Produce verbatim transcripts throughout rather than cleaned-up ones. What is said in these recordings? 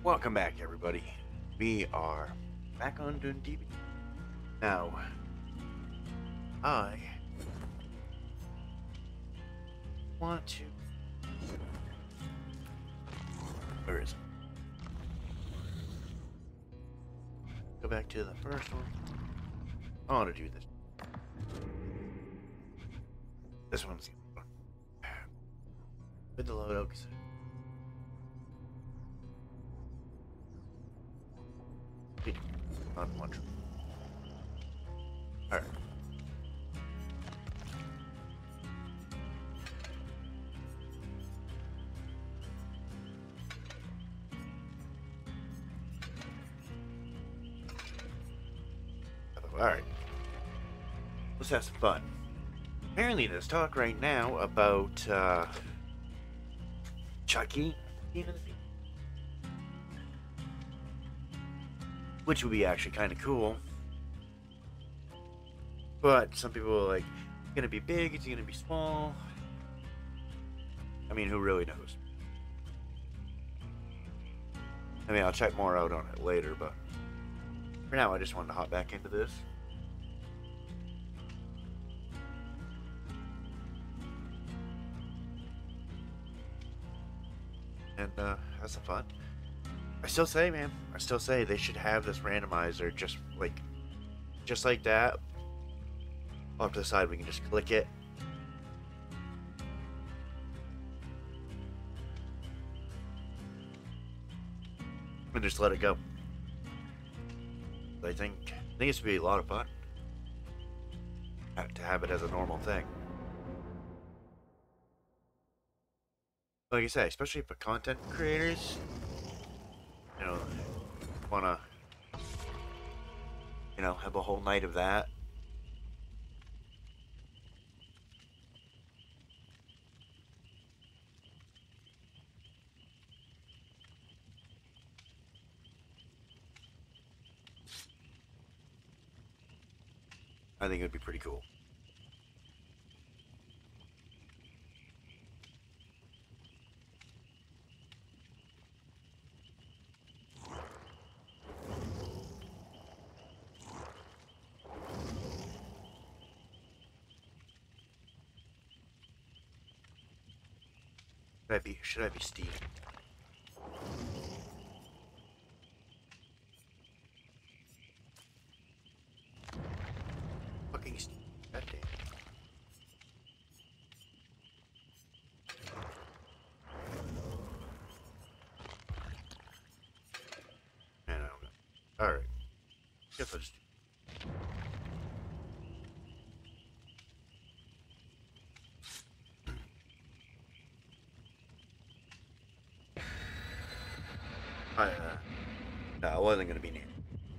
Welcome back, everybody. We are back on Dundee. Now, I want to. Where is it? Go back to the first one. I want to do this. This one's with the load. Not much. All right. All right. Let's have some fun. Apparently, there's talk right now about uh, Chucky being in the sequel, which would be actually kind of cool. But some people are like, it's gonna be big, it's gonna be small. I mean, who really knows? I mean, I'll check more out on it later, but for now, I just wanted to hop back into this. And uh, have some fun. I still say, man, I still say they should have this randomizer just like, just like that. Off to the side, we can just click it. And just let it go. I think, I think it's gonna be a lot of fun to have it as a normal thing. Like I say, especially for content creators, you know, wanna, you know, have a whole night of that. I think it would be pretty cool. Should I be, should I be Steve? Fucking Steve. God damn. Man, I don't know. Alright. Guess I'll just do. I, uh, no, I wasn't gonna be near.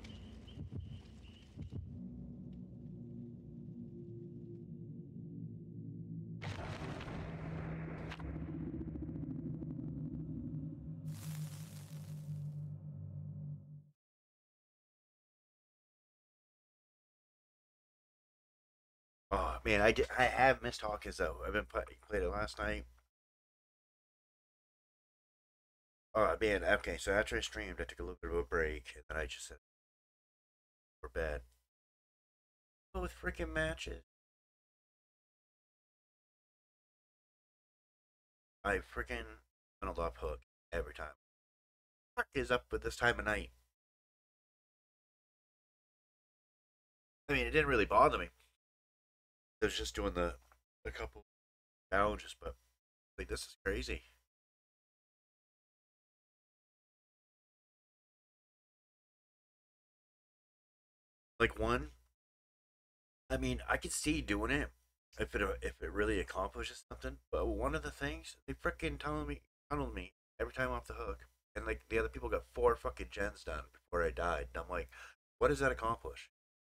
Oh man, I did, I have missed Hawkins though. I've been play, played it last night. Oh man, okay. So after I streamed, I took a little bit of a break, and then I just said for bed. But with freaking matches, I freaking tunneled off Hook every time. What is up with this time of night? I mean, it didn't really bother me. I was just doing the a couple challenges, but like this is crazy. Like one, I mean, I could see doing it if it if it really accomplishes something. But one of the things they freaking tunneled me tunneled me every time off the hook, and like the other people got four fucking gens done before I died. And I'm like, what does that accomplish?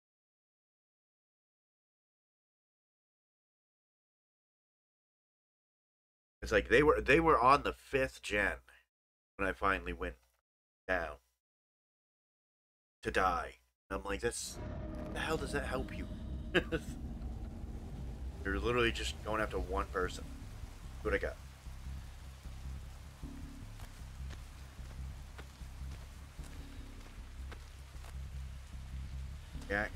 It's like they were they were on the fifth gen when I finally went down to die. And I'm like, that's the hell does that help you? You're literally just going after one person. What I got? Jack.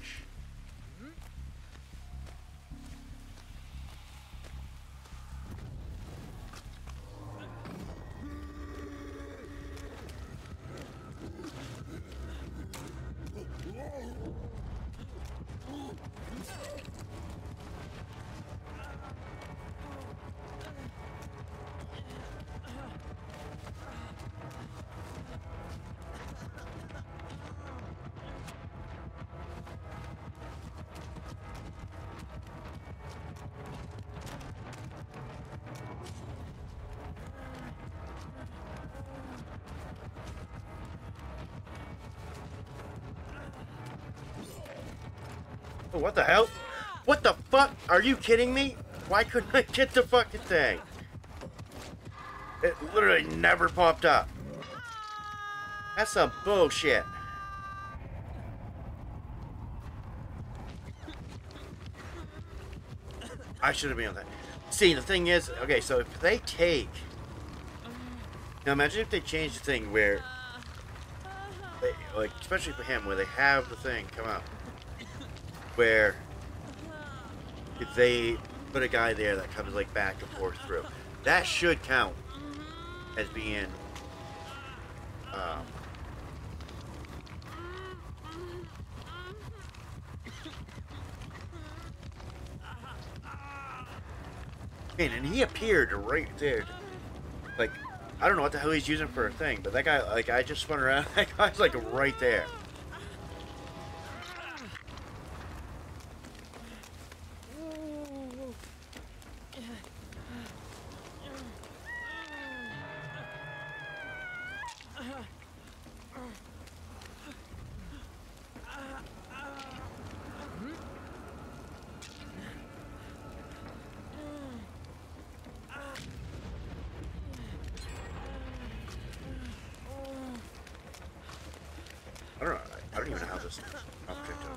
Oh, what the hell? What the fuck? Are you kidding me? Why couldn't I get the fucking thing? It literally never popped up. That's some bullshit. I should have been on that. See, the thing is, okay, so if they take... Now imagine if they change the thing where... They, like, especially for him, where they have the thing come out. Where... If they put a guy there that comes, like, back and forth through. That should count as being... Um... Man, and he appeared right there. Like, I don't know what the hell he's using for a thing, but that guy, like, I just spun around. That guy's, like, right there. I don't know. I don't even know how this object is.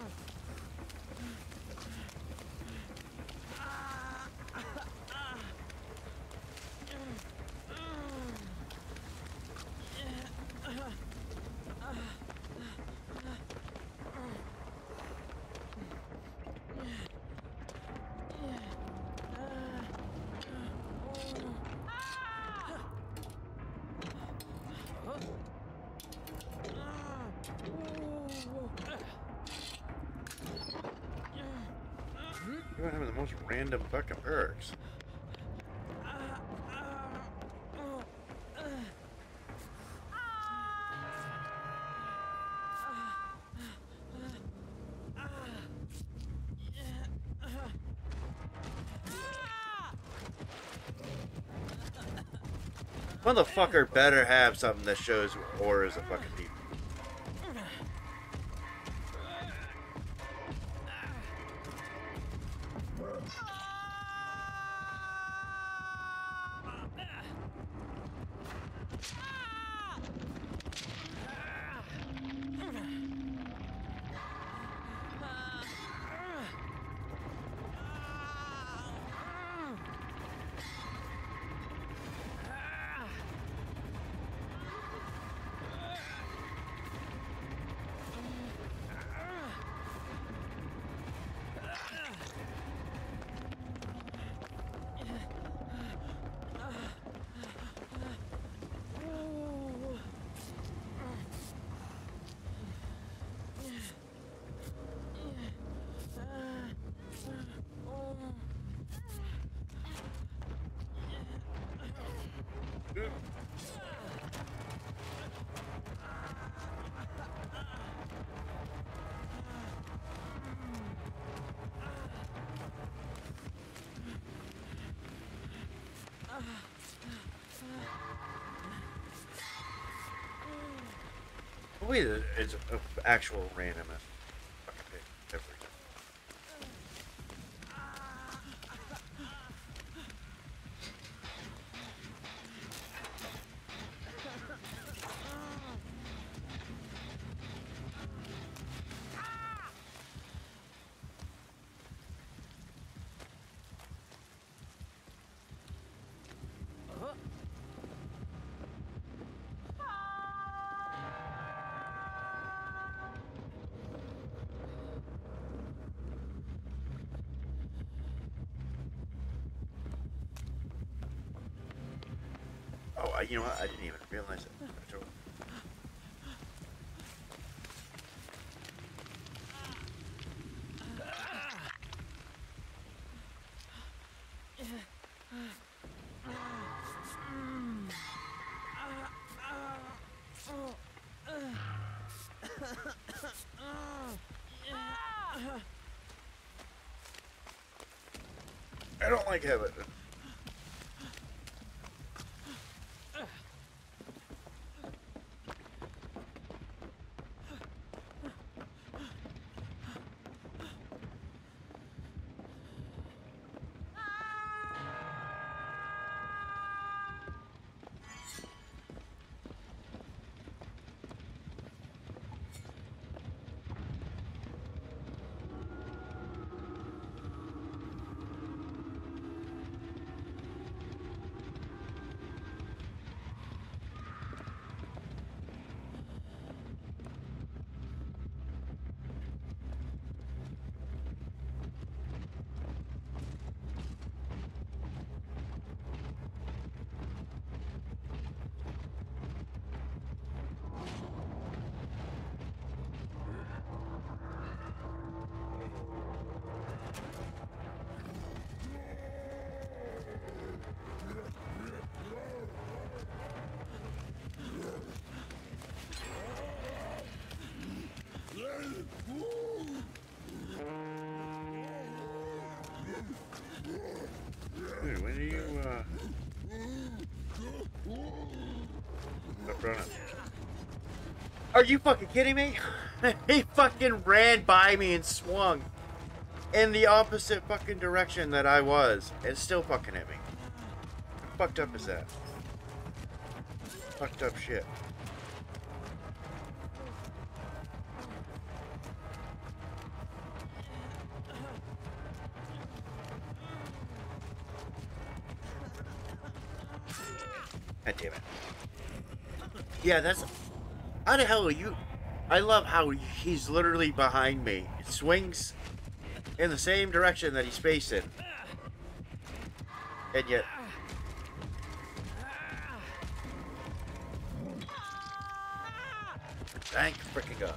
You're having the most random fucking perks. Motherfucker better have something that shows auras of fucking people. Wait, it's an actual random. I, you know what? I didn't even realize it. I don't like having it. Dude, when are you, uh... Stop running. Are you fucking kidding me? He fucking ran by me and swung in the opposite fucking direction that I was and still fucking hit me. How fucked up is that? Fucked up shit. God damn it. Yeah, that's... How the hell are you... I love how he's literally behind me. It swings in the same direction that he's facing. And yet... Thank freaking God.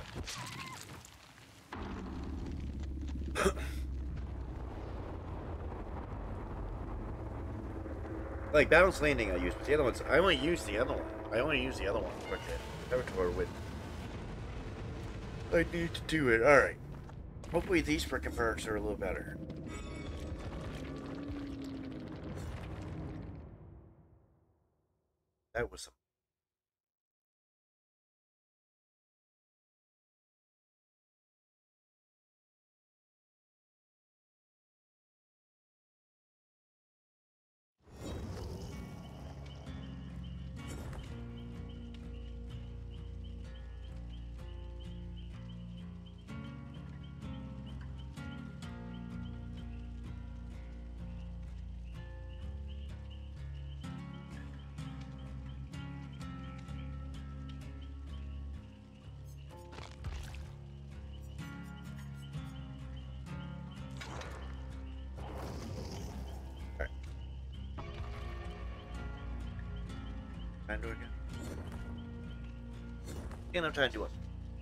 Like, balance landing I use, but the other ones, I only use the other one. I only use the other one. Okay. Avatar with... I need to do it. Alright. Hopefully these frickin' perks are a little better. That was some... Trying to do it again? Again, I'm trying to do it.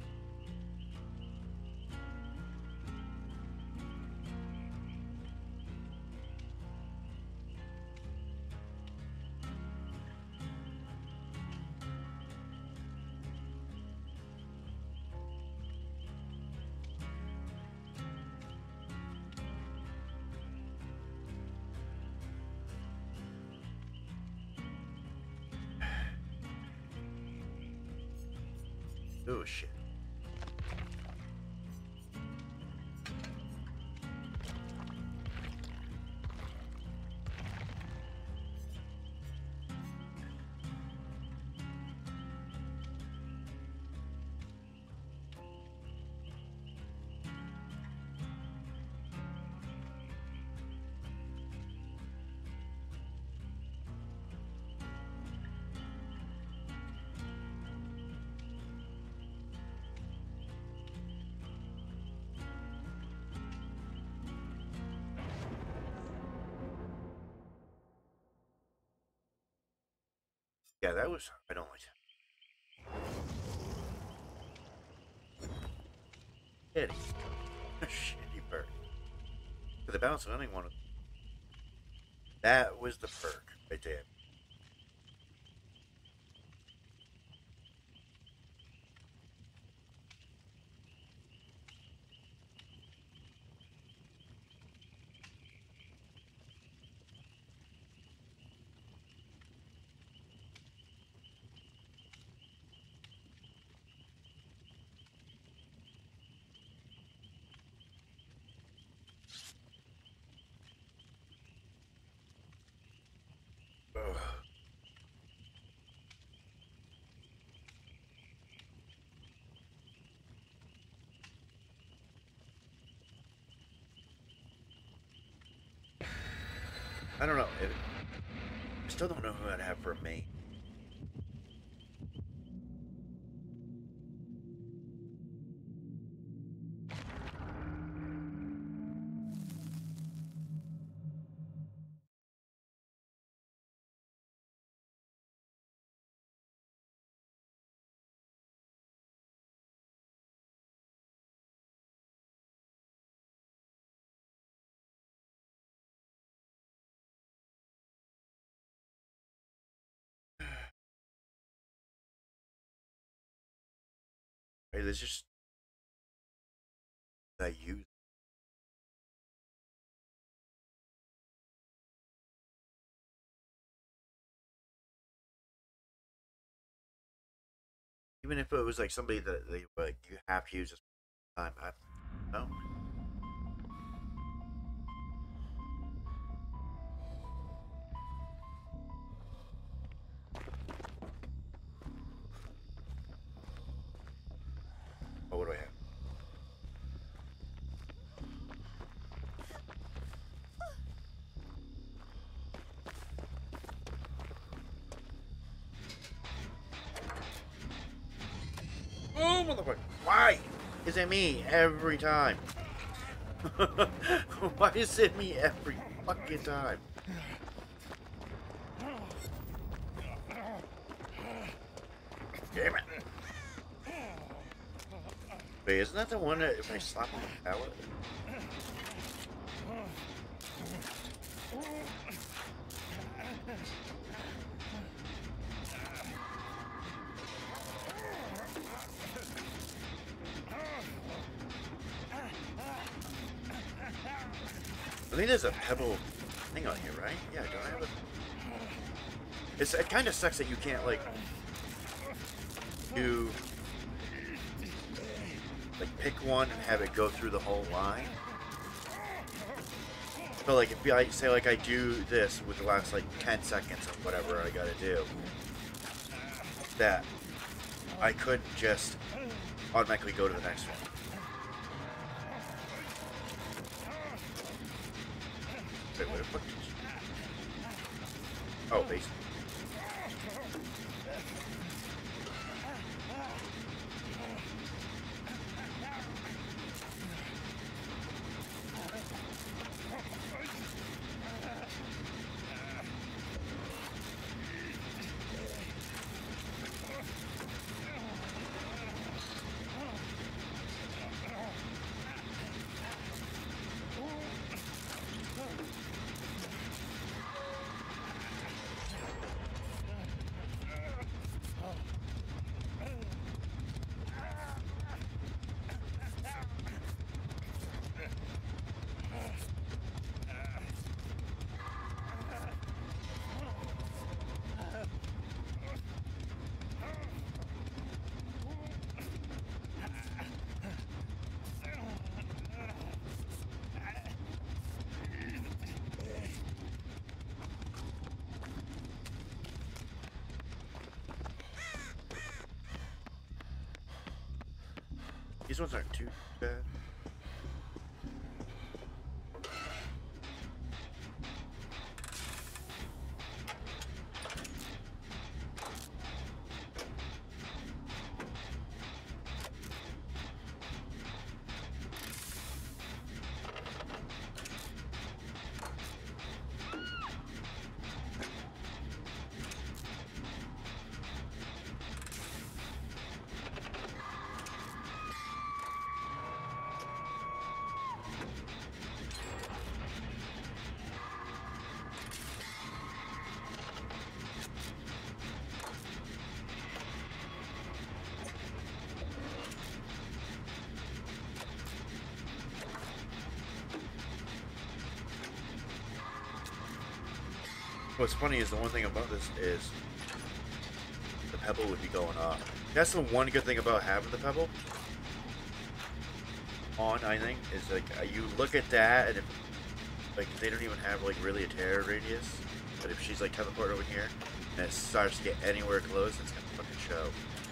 Oh shit. Yeah, that was. I don't like that. Shitty. Shitty perk. For the balance of hunting one. That was the perk right there. Ugh. I don't know. It, I still don't know who I'd have for a mate. Hey, there's just that you. Even if it was like somebody that they like you have to use this time. I don't know. Oh, what do I have? Oh, motherfucker! Why is it me every time? Why is it me every fucking time? Damn it! Wait, isn't that the one that if I slap on the pallet? I think there's a pebble thing on here, right? Yeah, don't I have a... It's, it kind of sucks that you can't, like, do... Like, pick one and have it go through the whole line. So, like, if I say, like, I do this with the last, like, ten seconds of whatever I gotta do, that I couldn't just automatically go to the next one. Wait, what the fuck? Oh, basically. These ones aren't too bad. What's funny is the one thing about this is the pebble would be going off. That's the one good thing about having the pebble on, I think, is like uh, you look at that and if like they don't even have like really a terror radius, but if she's like teleport over here and it starts to get anywhere close, it's gonna fucking show.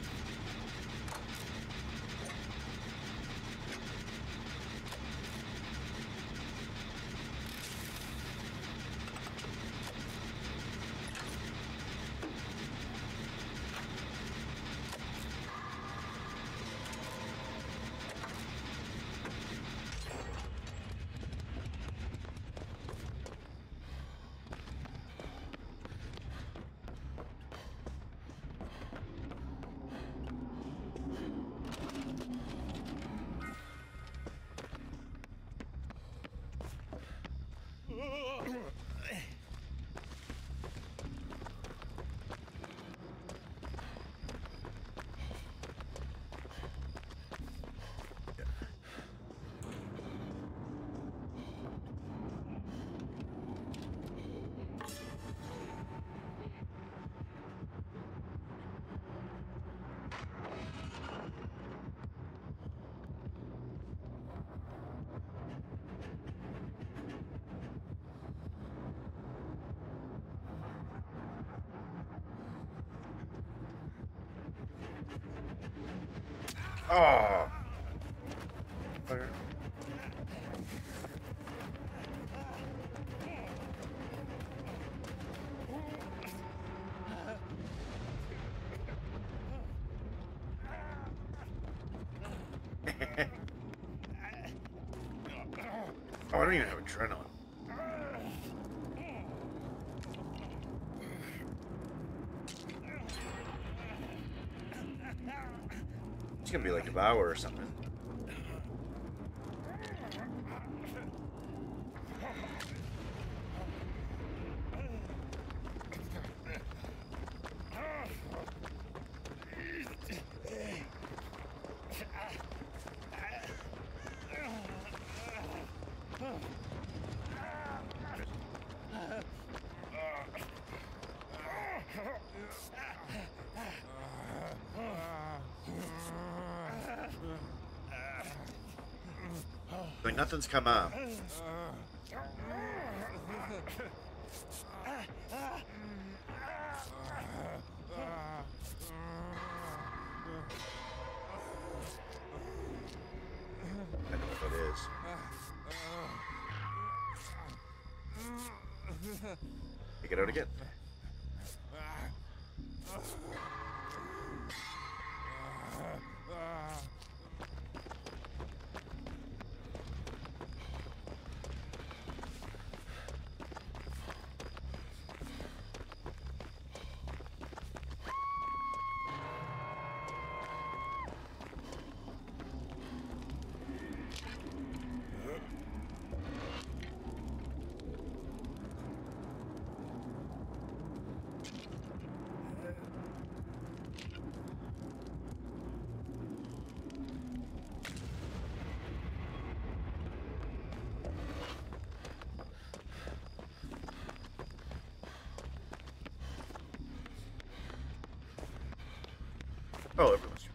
Oh. Okay. Oh, I don't even have adrenaline. It's gonna be like Devour or something. Like nothing's come up. I don't know what that is. Take it out again. Oh, everyone's.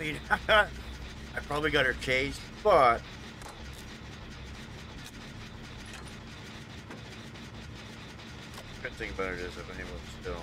mean, I probably got her chased, but good thing about it is I've been able to still.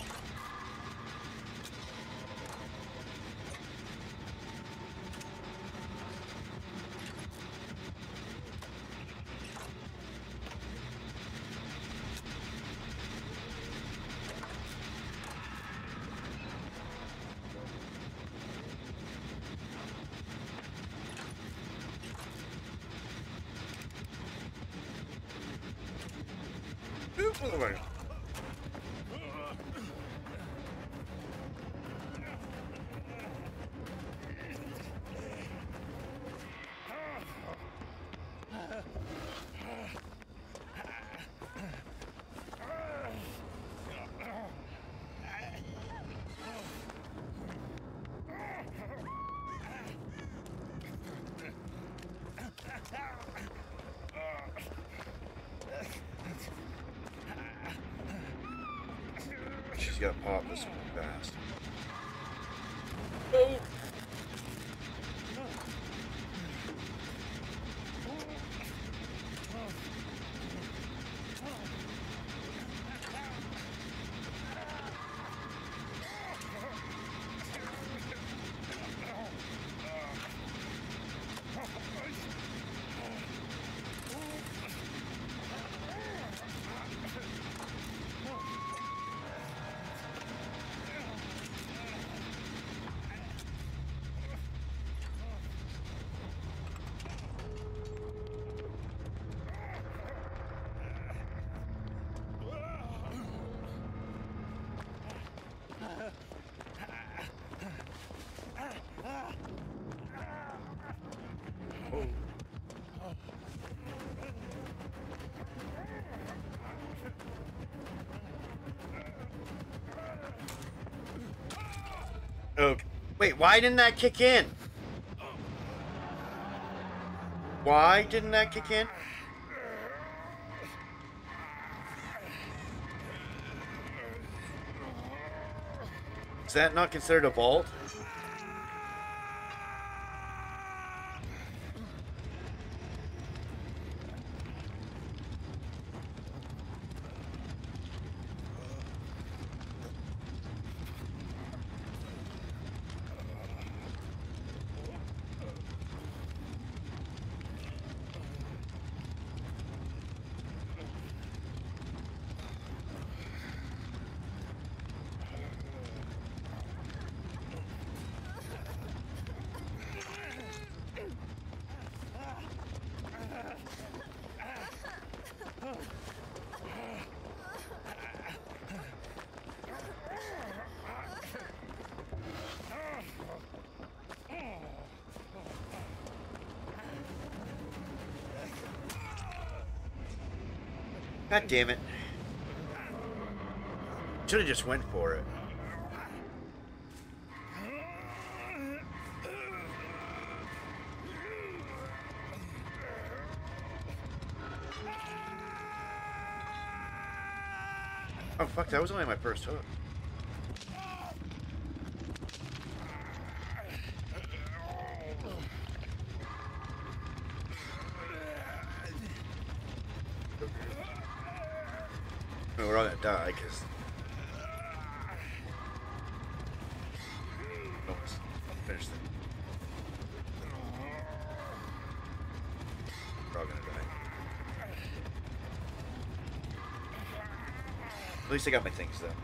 She's got popped this one fast. Oh. Okay. Wait, why didn't that kick in? Why didn't that kick in? Is that not considered a vault? God damn it. Should have just went for it. Oh fuck, that was only my first hook. I mean, we're all gonna die because almost finished it. We're all gonna die. At least I got my things though.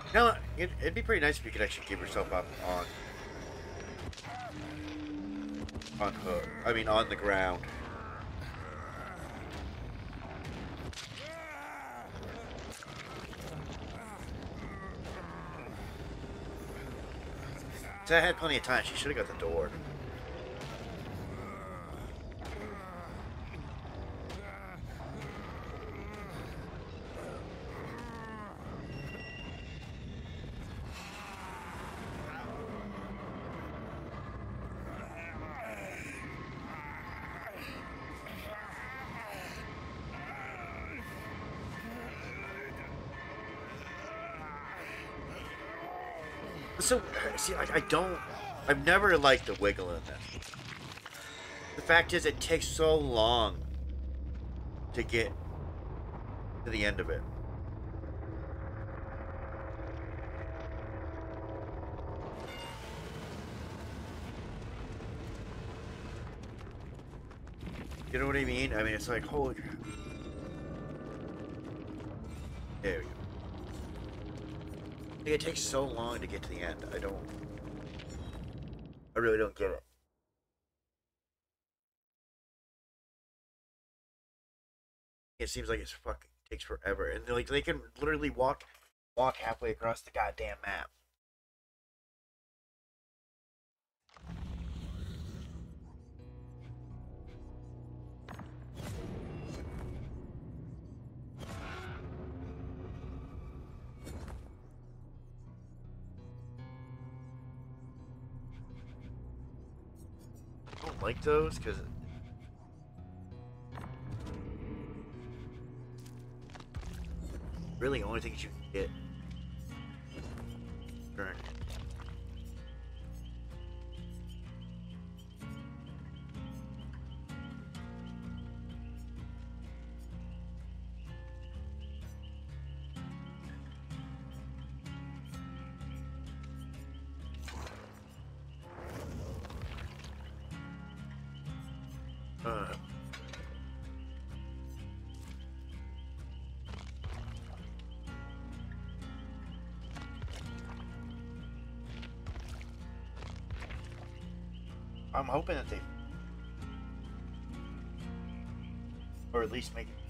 You know, it, it'd be pretty nice if you could actually give yourself up on on hook. I mean, on the ground. So I had plenty of time. She should have got the door. So, see, like, I don't... I've never liked the wiggle in this. The fact is, it takes so long to get to the end of it. You know what I mean? I mean, it's like, holy crap. There we go. Like, it takes so long to get to the end. I don't... I really don't get it. It seems like it's fucking takes forever, and like they can literally walk, walk halfway across the goddamn map. I don't like those because really only things you can get. Turn. Uh. I'm hoping that they, or at least make it.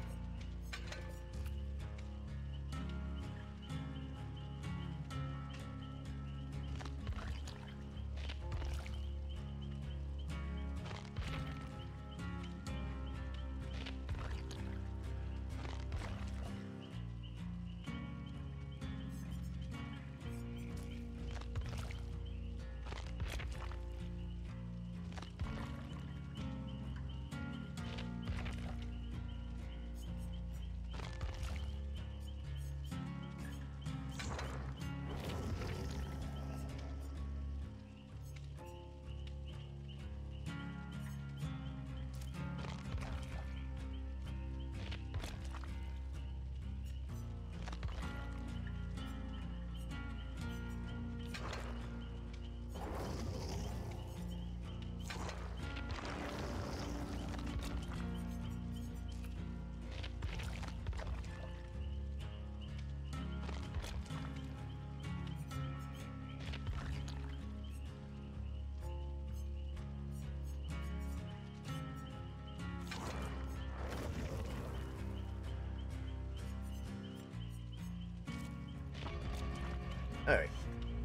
All right.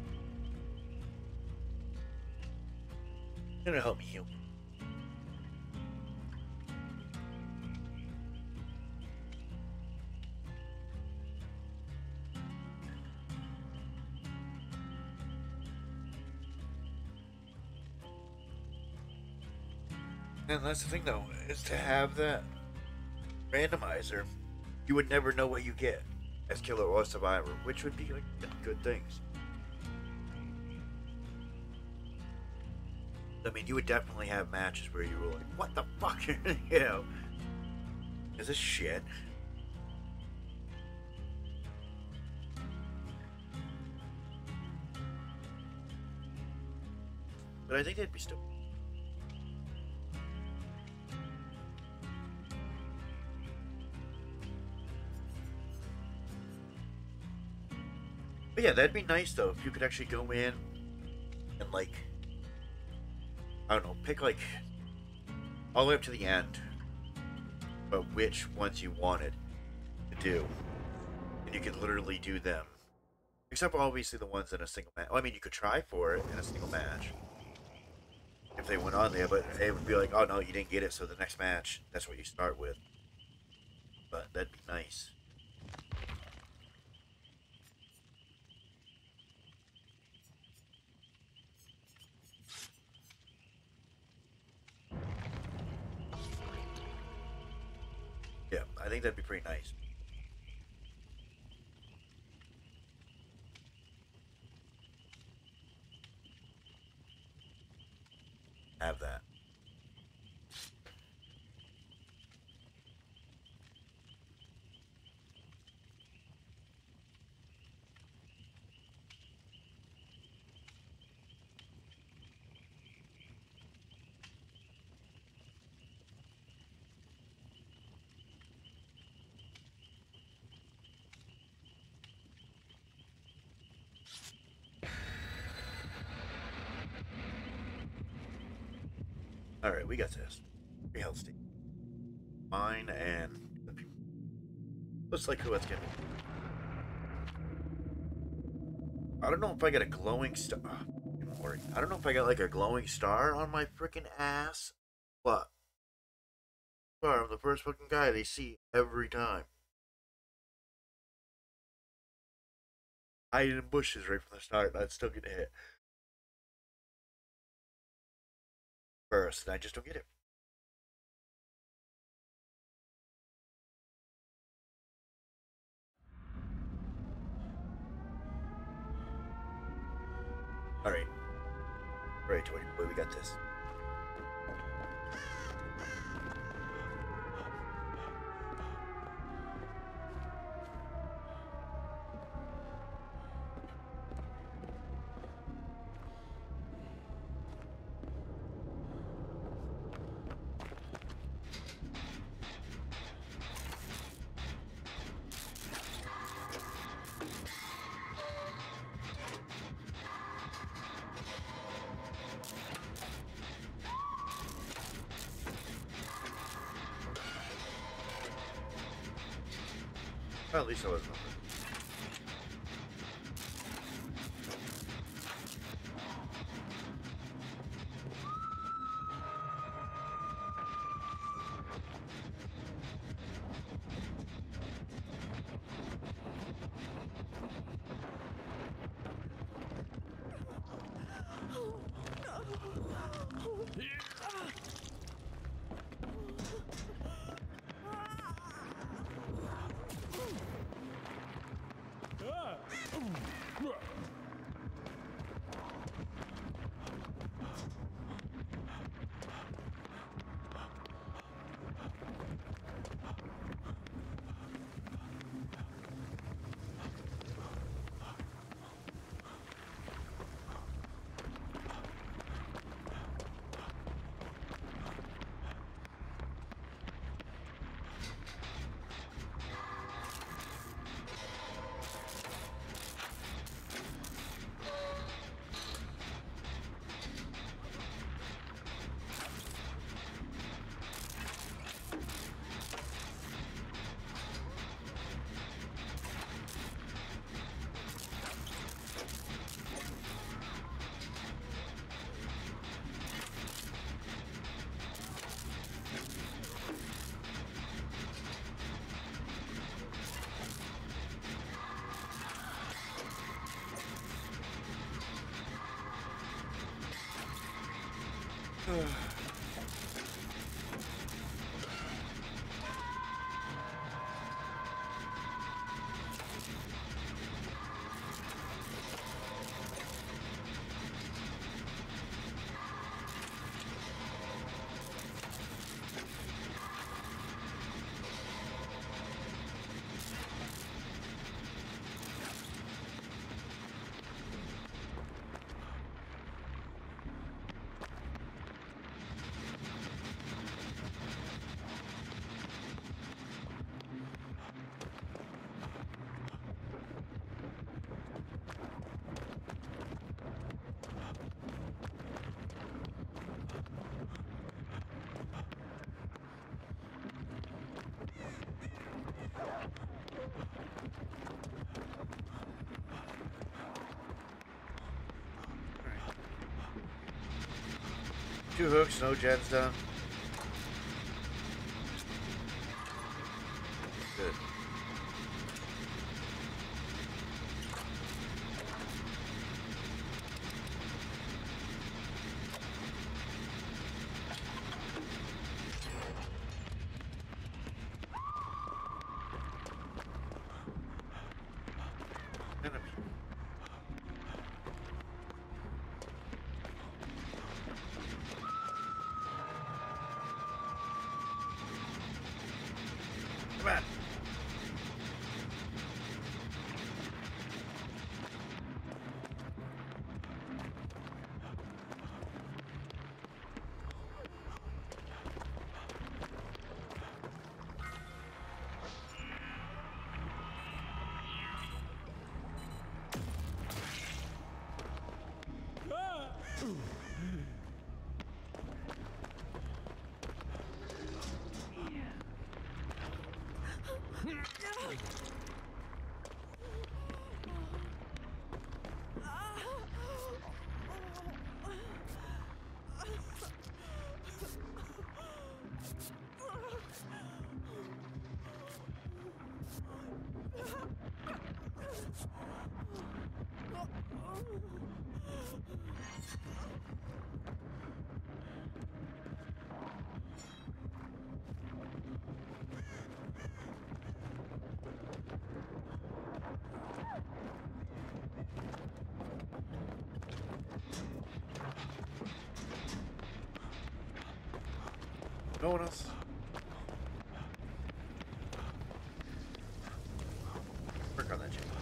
You're gonna help me heal. And that's the thing, though, is to have that randomizer, you would never know what you get as killer or survivor, which would be like good things. I mean, you would definitely have matches where you were like, what the fuck? You know, is this shit? But I think they'd be still. But yeah, that'd be nice though if you could actually go in and like I don't know, pick like all the way up to the end, but which ones you wanted to do, and you could literally do them. Except obviously the ones in a single match. Well, I mean, you could try for it in a single match if they went on there, but it would be like, oh no, you didn't get it, so the next match, that's what you start with. But that'd be nice. Yeah, I think that'd be pretty nice. Have that. All right, we got this. Three health state. Mine and the people. Looks like who it's gonna be. I don't know if I got a glowing star. Oh, I don't know if I got like a glowing star on my freaking ass, but I'm the first fucking guy they see every time. Hiding in bushes right from the start, and I'd still get hit first, and I just don't get it. All right, all right, Toy Boy, we got this. Well, at least I was numbered. Two hooks, no gens done. Good. Enemy. Come on. No one else. Work on that shit.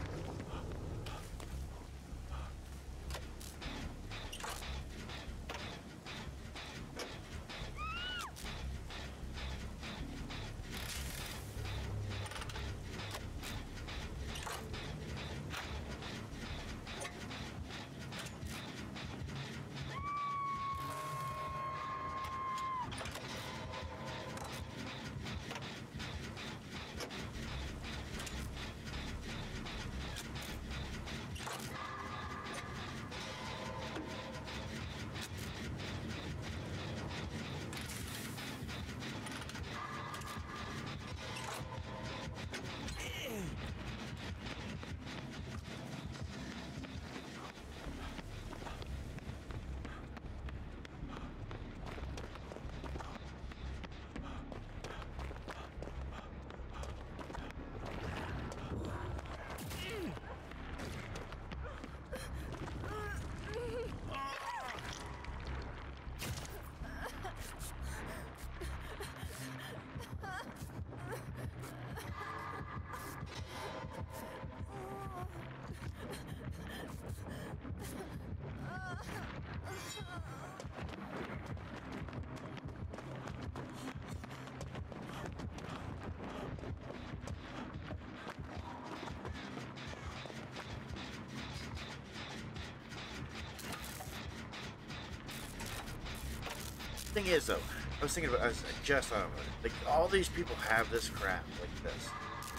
Thing is though, I was thinking about, I was just thought about it. Like all these people have this crap like this.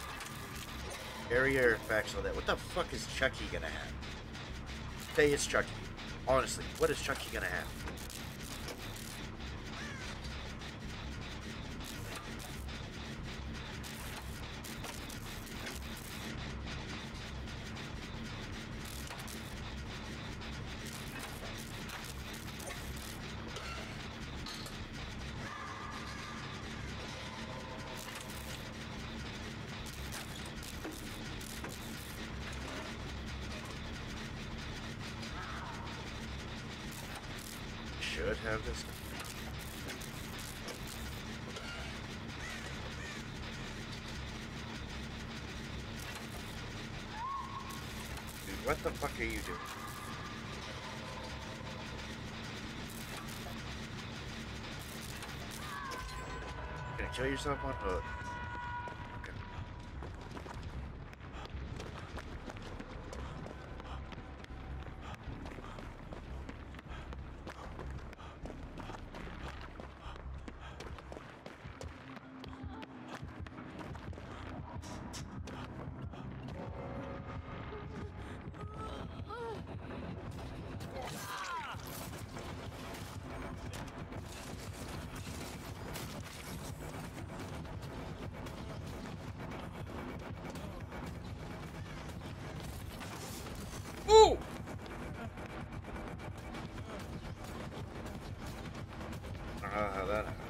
Area effects, all that. What the fuck is Chucky gonna have? Say it's Chucky. Honestly, what is Chucky gonna have? Should have this. Dude, what the fuck are you doing? Gonna kill yourself on hook. Okay. Ooh! I don't know how that happened.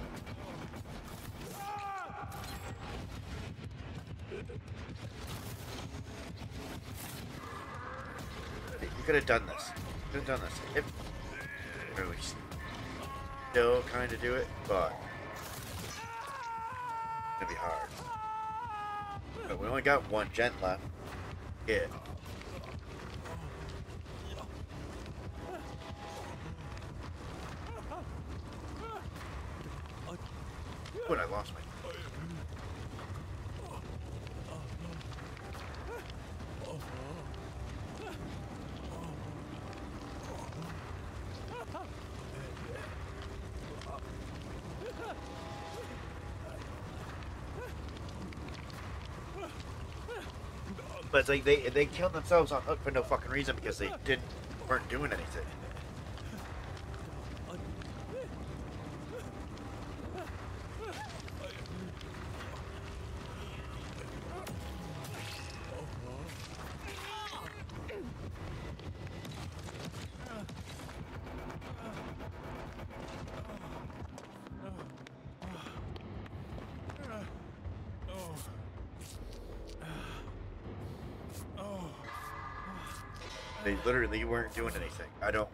You could have done this. You could have done this. If really still kind of do it, but it's gonna be hard. But we only got one gen left. Yeah. When I lost my. But it's like they they killed themselves on hook for no fucking reason because they didn't weren't doing anything. They literally weren't doing anything. I don't.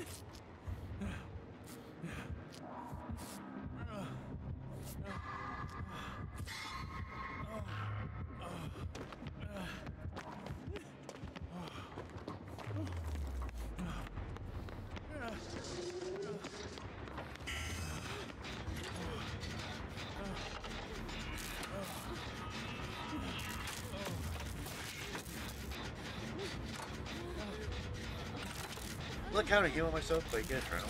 Look how to heal myself by getting adrenaline.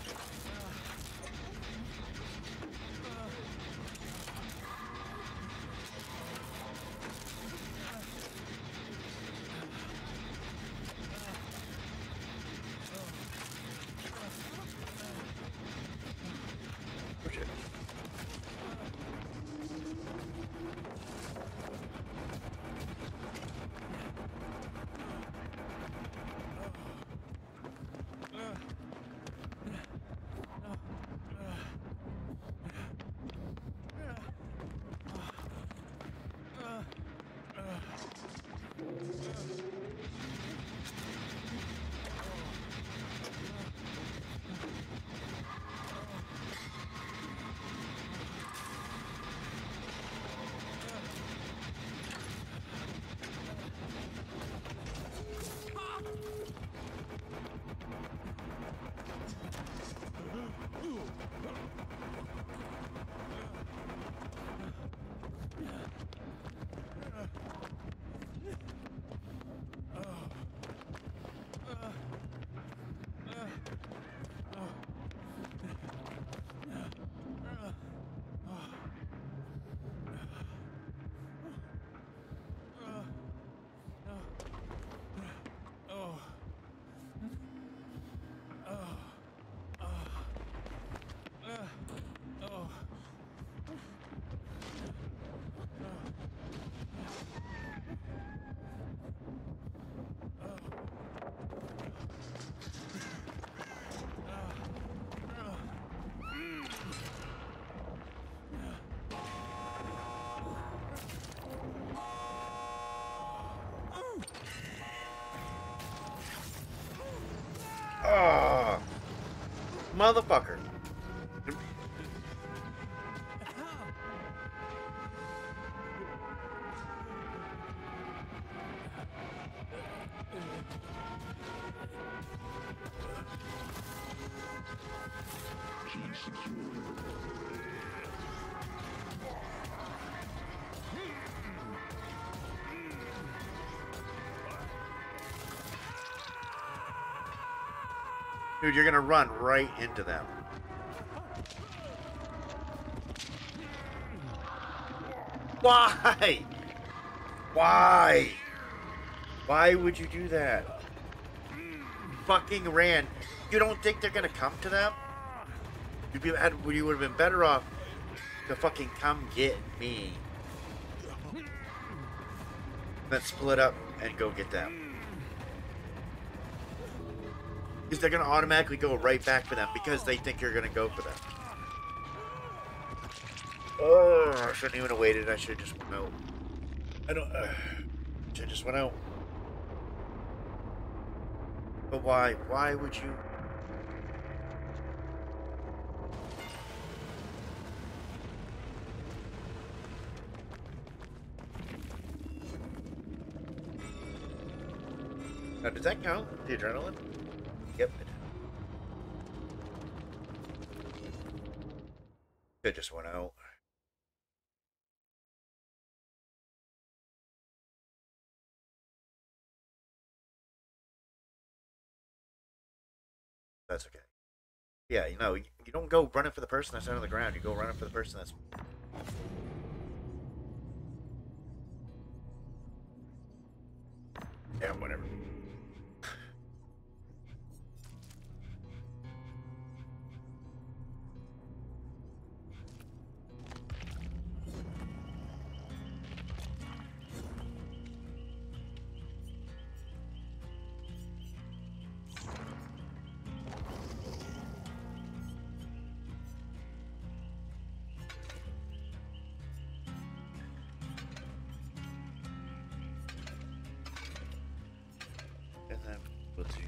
Oh shit. Oh, motherfucker. Dude, you're gonna run right into them. Why? Why? Why would you do that? Fucking ran. You don't think they're gonna come to them? You'd be, you would have been better off to fucking come get me. Then split up and go get them. Because they're going to automatically go right back for them because they think you're going to go for them. Oh, I shouldn't even have waited. I should have just went out. I don't... Uh, should have just went out. But why? Why would you... Now, does that count? The adrenaline? Yep, it did. It just went out. That's okay. Yeah, you know, you, you don't go running for the person that's on the ground. You go running for the person that's... Yeah, whatever. And then we'll do...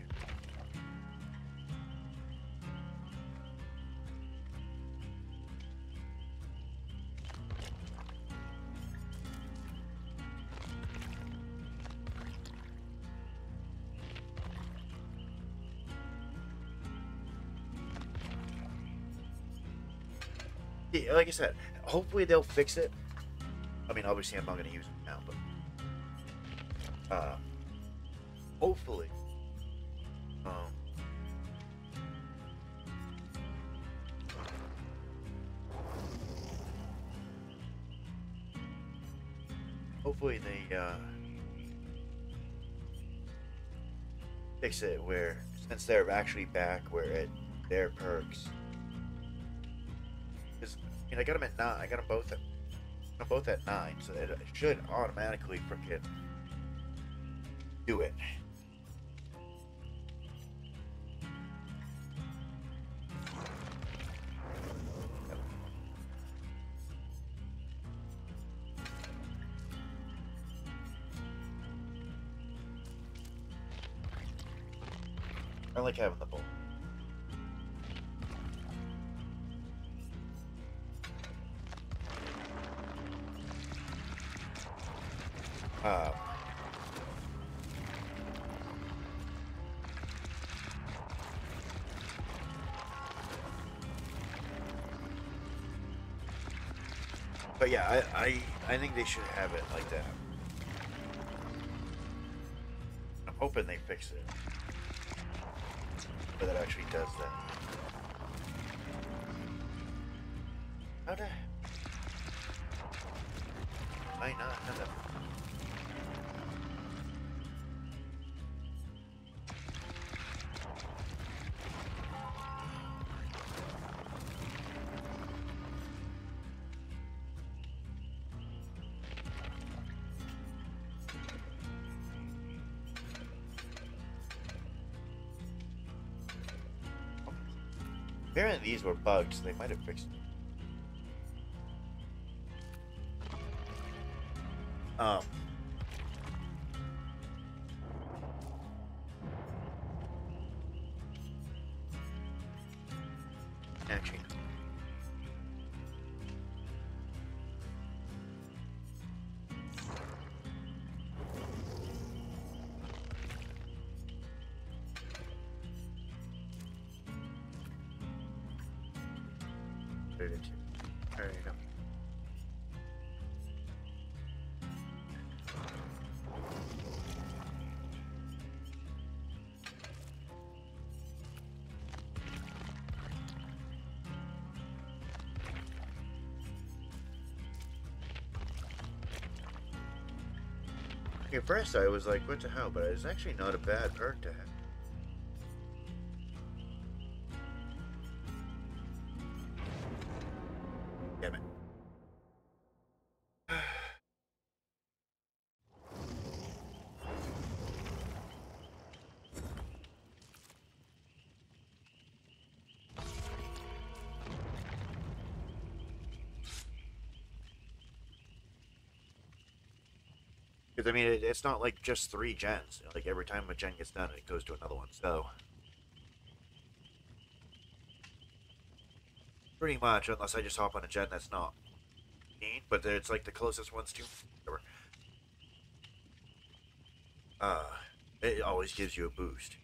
Yeah, like I said, hopefully they'll fix it. I mean, obviously I'm not going to use it now, but... Uh, hopefully. Um... Hopefully they, uh... fix it where, since they're actually back, where it, their perks... Because, I mean, I got them at nine. I got them both at, I'm both at nine, so it should automatically frickin' do it. I like having the bolt. Uh, but yeah, I, I I think they should have it like that. I'm hoping they fix it, but that actually does that. How the? I not have that. Apparently these were bugs, so they might have fixed it. Um. Actually. There you go. At first I was like, what the hell? But it's actually not a bad perk to have. Damn it. Because I mean, it, it's not like just three gens. Like every time a gen gets done, it goes to another one. So pretty much, unless I just hop on a gen that's not mean, but it's like the closest ones to. Whatever. Uh, it always gives you a boost.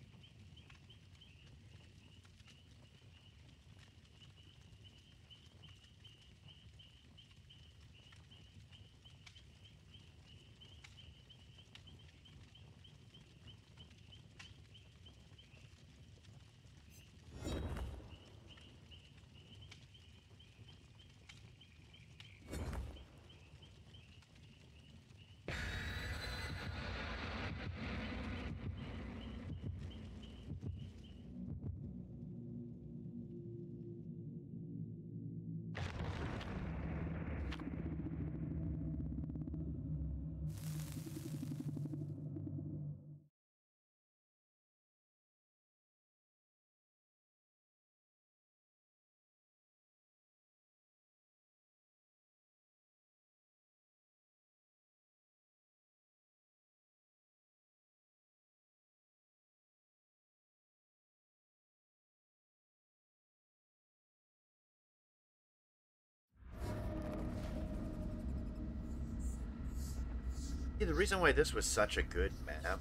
Yeah, the reason why this was such a good map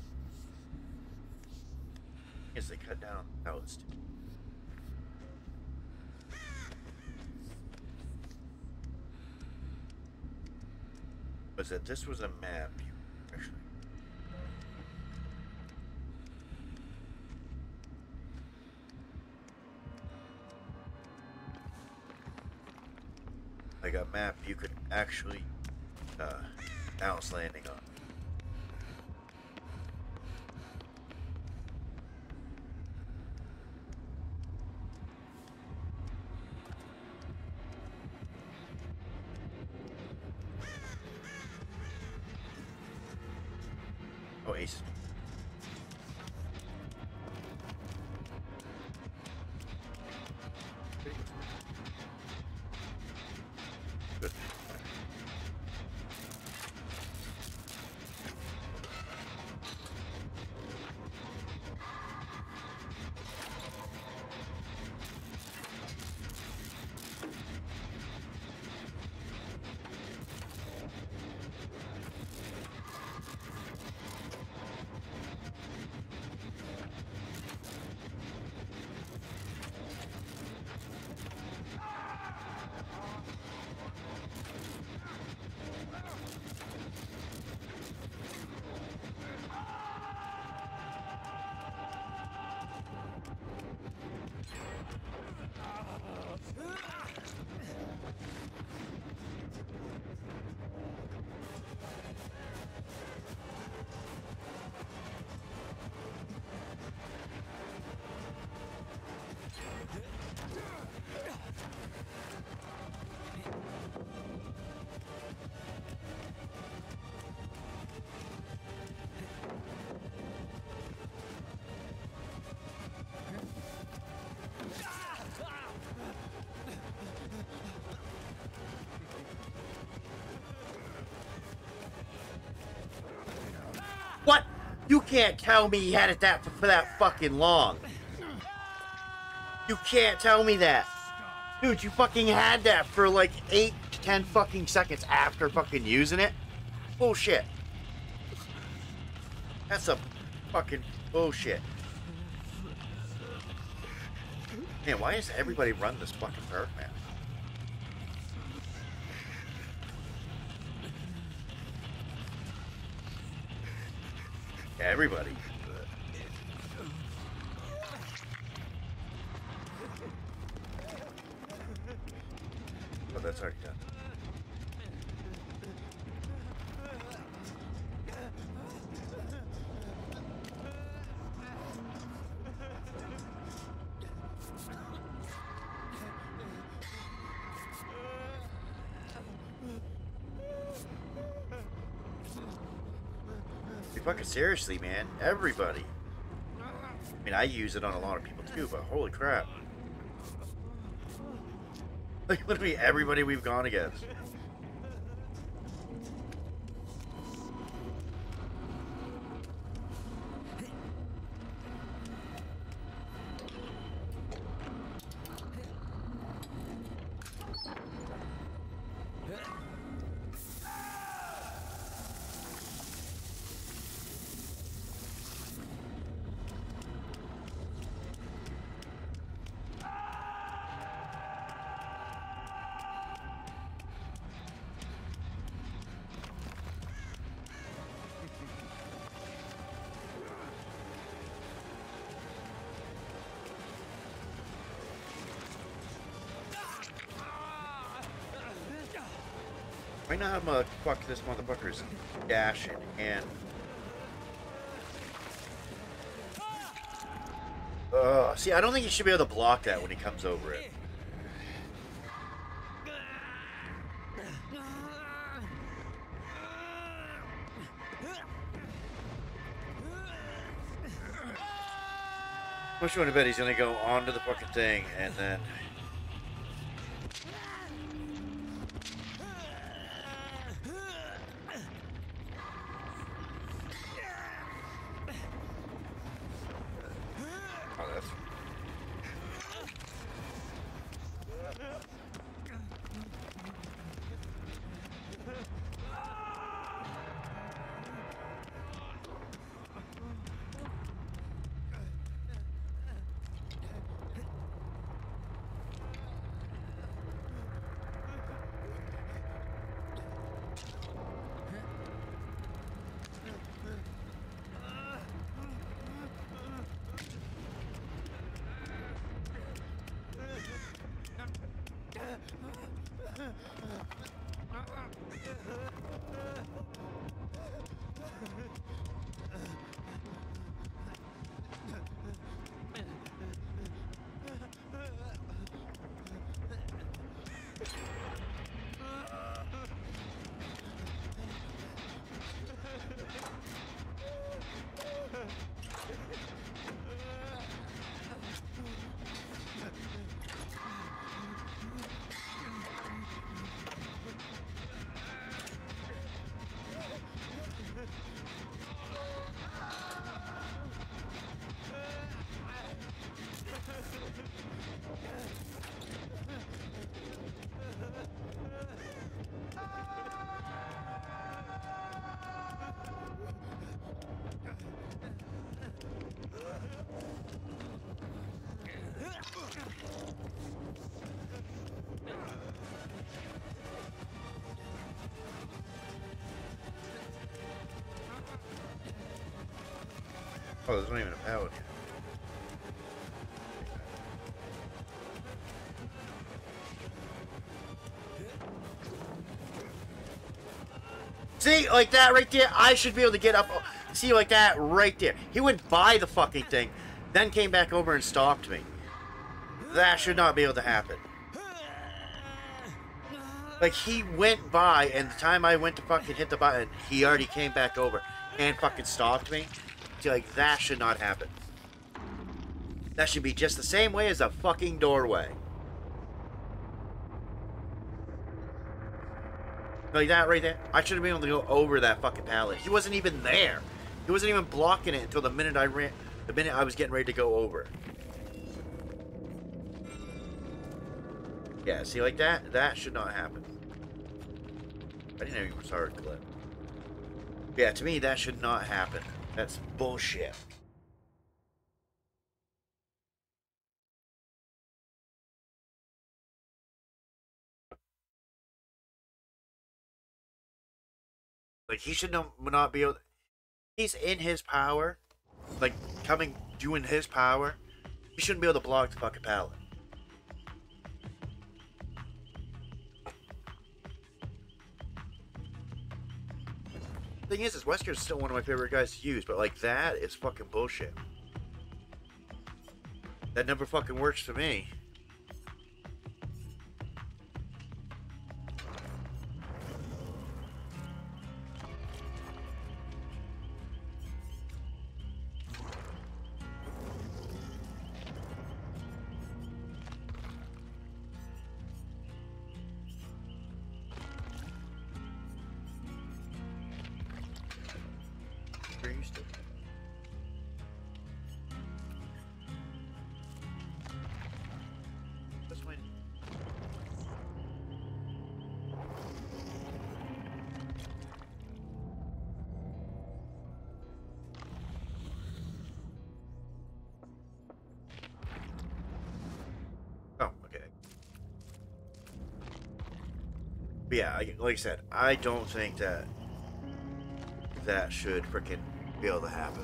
is they cut down the house. Was that this was a map you actually like a map you could actually uh house landing on. Oh, ace. Good. What? You can't tell me he had it that for, for that fucking long. You can't tell me that. Dude, you fucking had that for like eight to ten fucking seconds after fucking using it. Bullshit. That's some fucking bullshit. Man, why does everybody run this fucking perk, man? Everybody. Oh, that's already done. Fucking seriously, man. Everybody. I mean, I use it on a lot of people too, but holy crap. Like, literally everybody we've gone against. Right now I'm a fuck this motherfucker's dashing and uh see I don't think you should be able to block that when he comes over it. I'm going to bet he's gonna go onto the fucking thing and then oh, there's not even a pallet here. See, like that right there, I should be able to get up. See, like that right there. He went by the fucking thing, then came back over and stopped me. That should not be able to happen. Like, he went by, and the time I went to fucking hit the button, he already came back over and fucking stopped me. See, like, that should not happen. That should be just the same way as a fucking doorway. Like that right there. I should have been able to go over that fucking pallet. He wasn't even there. He wasn't even blocking it until the minute I ran, the minute I was getting ready to go over. Yeah, see, like that, that should not happen. I didn't even start a clip. Yeah, to me, that should not happen. That's bullshit. Like, he should not, not be able to, he's in his power. Like, coming, doing his power. He shouldn't be able to block the fucking pallet. Thing is, is Wesker's still one of my favorite guys to use, but like that is fucking bullshit. That never fucking works for me. But yeah, like I said, I don't think that that should freaking be able to happen.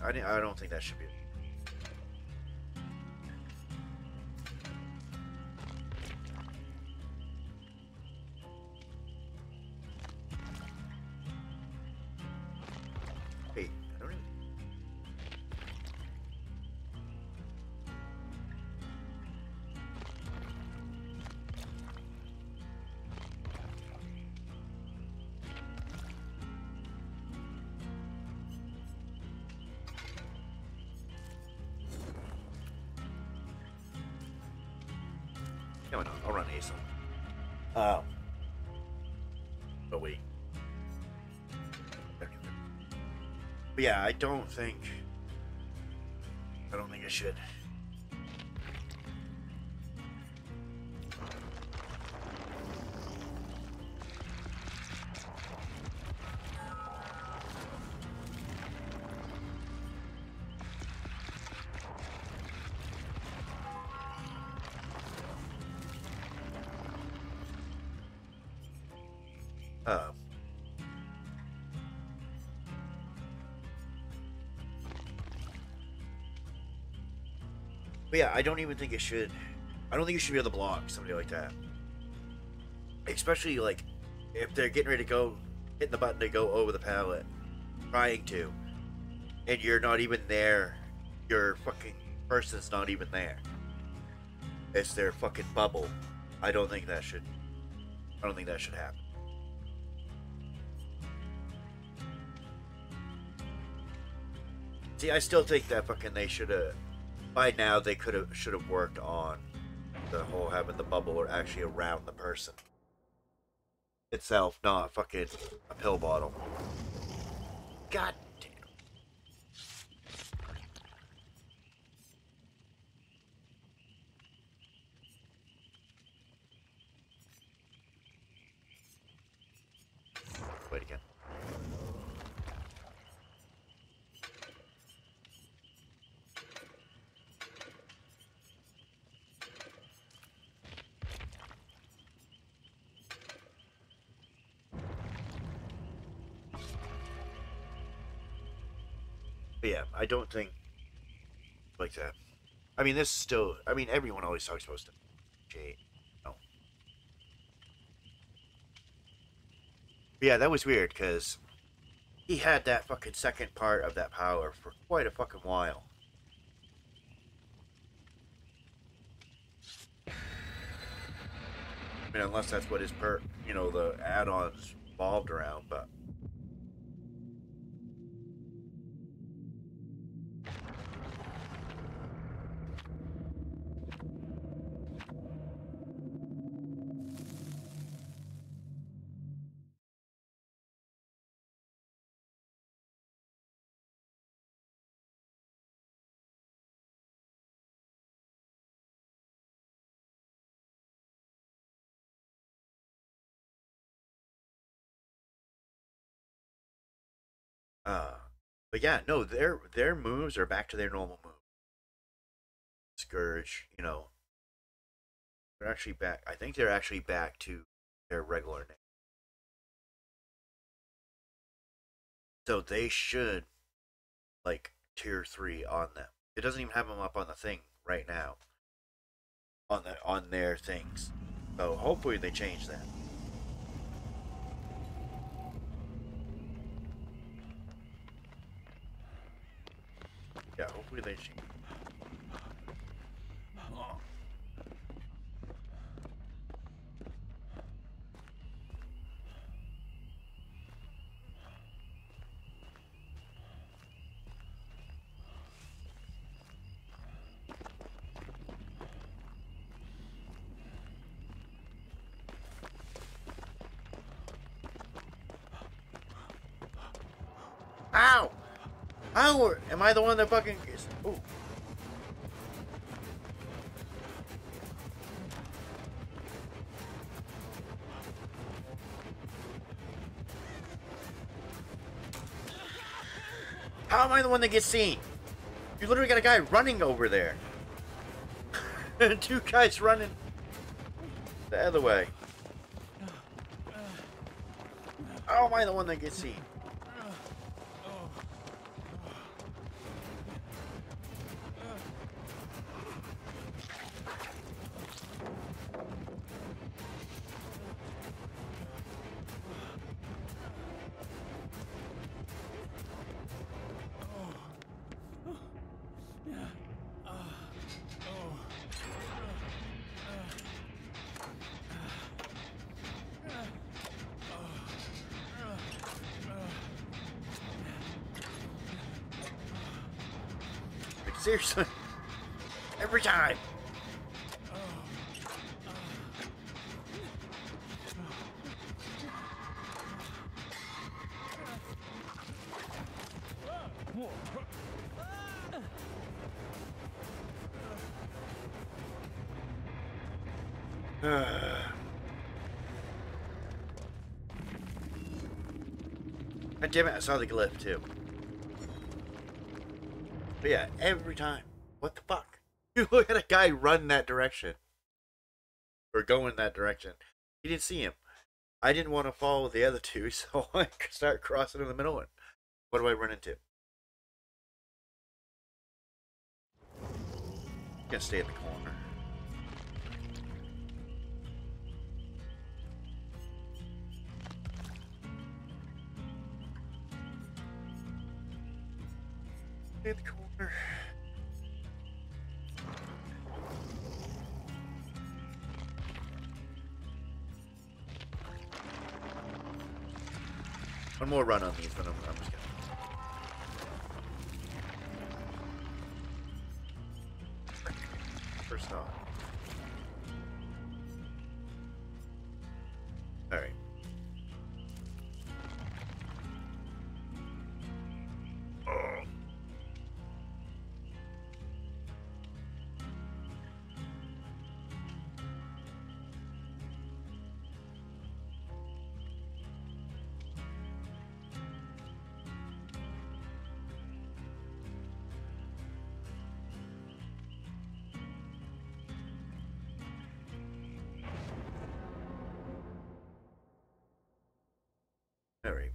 I, I don't think that should be. Wait, I don't even. No, no, I'll run Ace. Oh. But wait. But yeah, I don't think. I don't think I should. Uh, but yeah, I don't even think it should. I don't think you should be able to block somebody like that. Especially like if they're getting ready to go, hitting the button to go over the pallet, trying to, and you're not even there. Your fucking person's not even there. It's their fucking bubble. I don't think that should. I don't think that should happen. See, I still think that fucking they should have, by now they could have, should have worked on the whole having the bubble or actually around the person itself, not fucking a pill bottle. God damn. Wait again. But yeah, I don't think like that. I mean, this is still. I mean, everyone always talks about stuff. Jade, no. But yeah, that was weird because he had that fucking second part of that power for quite a fucking while. I mean, unless that's what his per, you know, the add-ons revolved around, but. Uh, but yeah, no, their their moves are back to their normal move. Scourge, you know, they're actually back. I think they're actually back to their regular name. So they should like tier three on them. It doesn't even have them up on the thing right now. On the on their things. So hopefully they change that. Yeah, hopefully they change. Ow! How am I the one that fucking is? Ooh. How am I the one that gets seen? You literally got a guy running over there. Two guys running the other way. How am I the one that gets seen? Seriously. Every time. God damn it, I saw the glyph too. But yeah, every time. What the fuck? You look at a guy run that direction. Or go in that direction. You didn't see him. I didn't want to follow the other two, so I start crossing in the middle and what do I run into? I'm gonna stay in the corner. Stay in the corner. One more run on these, then I'm, I'm just gonna. First off. Alright. Oh. Alright.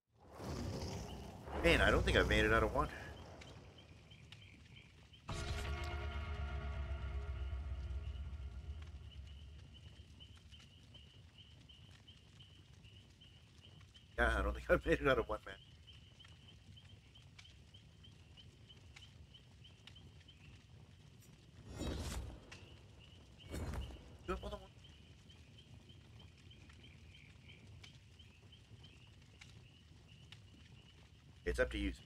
Man, I don't think I've made it out of one. Yeah, I don't think I've made it out of one, man. Do it more than one. It's up to you.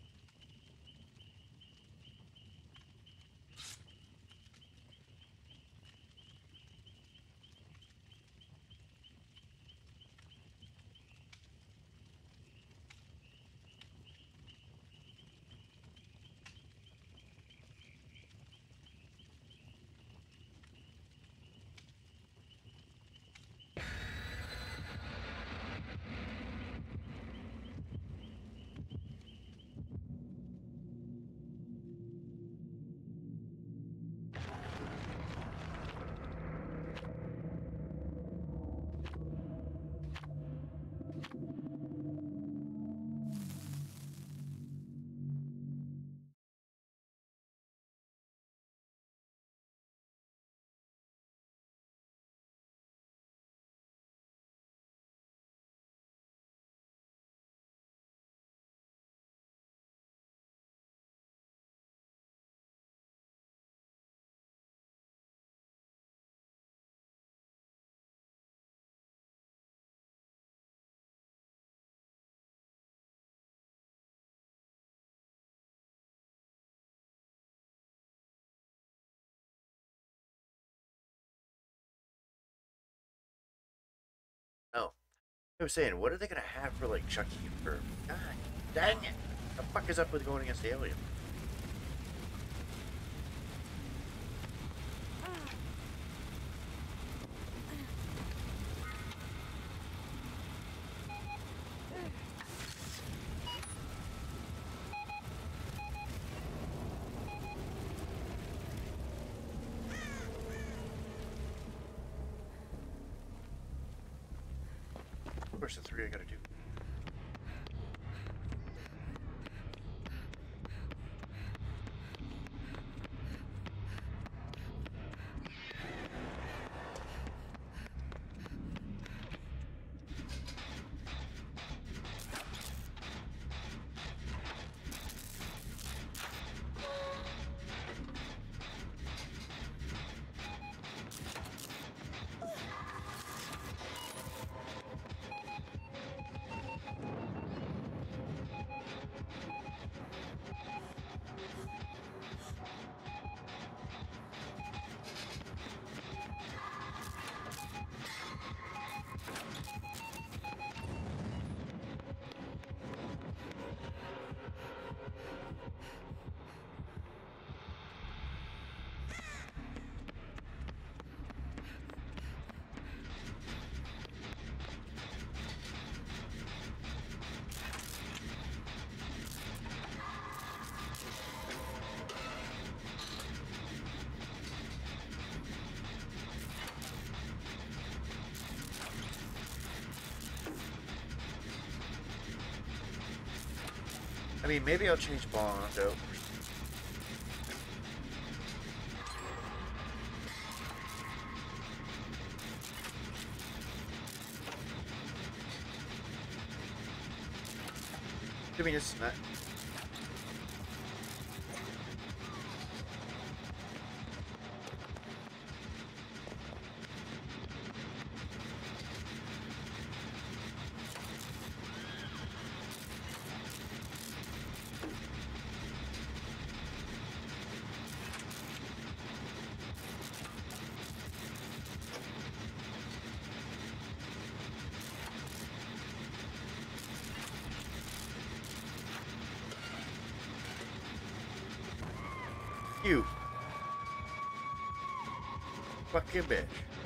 Oh. I was saying, what are they gonna have for like Chucky or God dang it. The fuck is up with going against the alien? Of course, the three I gotta do. I mean, maybe I'll change Bondo. I mean, it's not. You fucking bitch.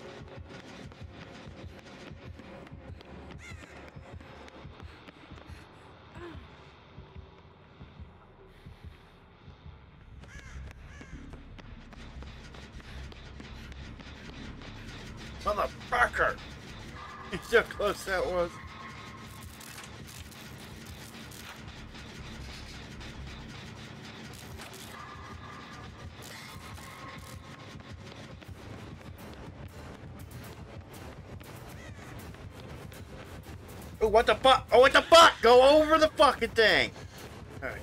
Motherfucker! You see how close that was? Oh, what the fuck? Oh, what the fuck? Go over the fucking thing! Alright.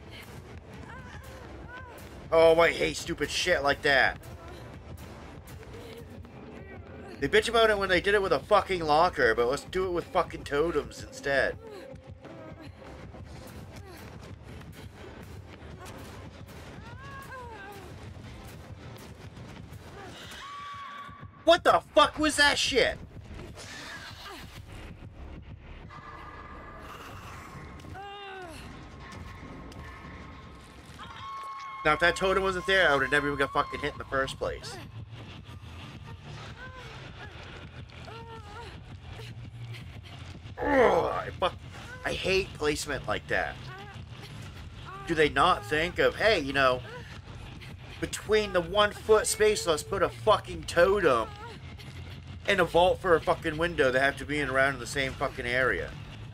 Oh, I hate stupid shit like that. They bitch about it when they did it with a fucking locker, but let's do it with fucking totems instead. What the fuck was that shit? Now, if that totem wasn't there, I would have never even got fucking hit in the first place. Ugh, I, fuck, I hate placement like that. Do they not think of, hey, you know, between the one foot space, let's put a fucking totem and a vault for a fucking window that have to be in around in the same fucking area?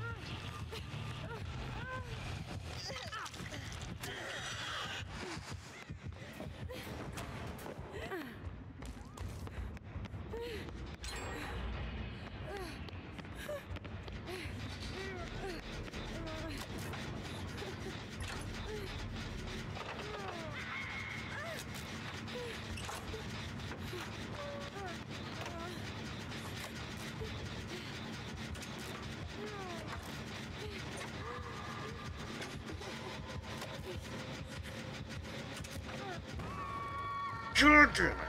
God damn it.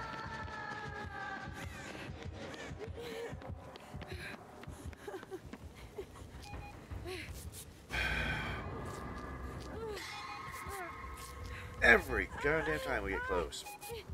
Every goddamn time we get close.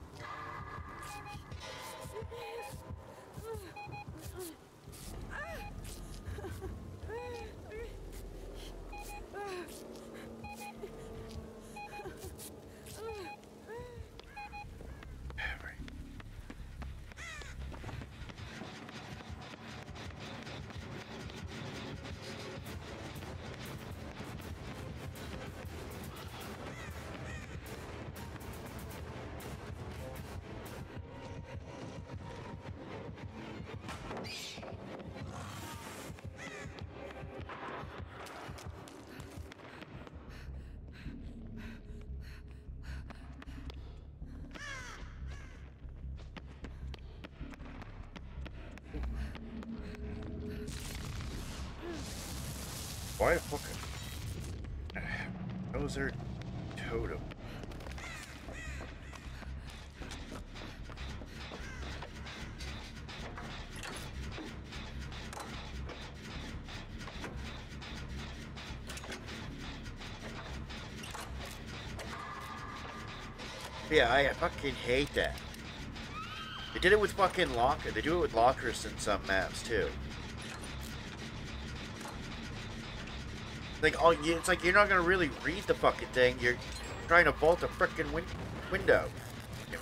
Why the fuck? How was there totem? Yeah, I fucking hate that. They did it with fucking locker. They do it with lockers in some maps too. Like, oh, it's like you're not gonna really read the fucking thing. You're trying to vault a frickin' win window. Damn it.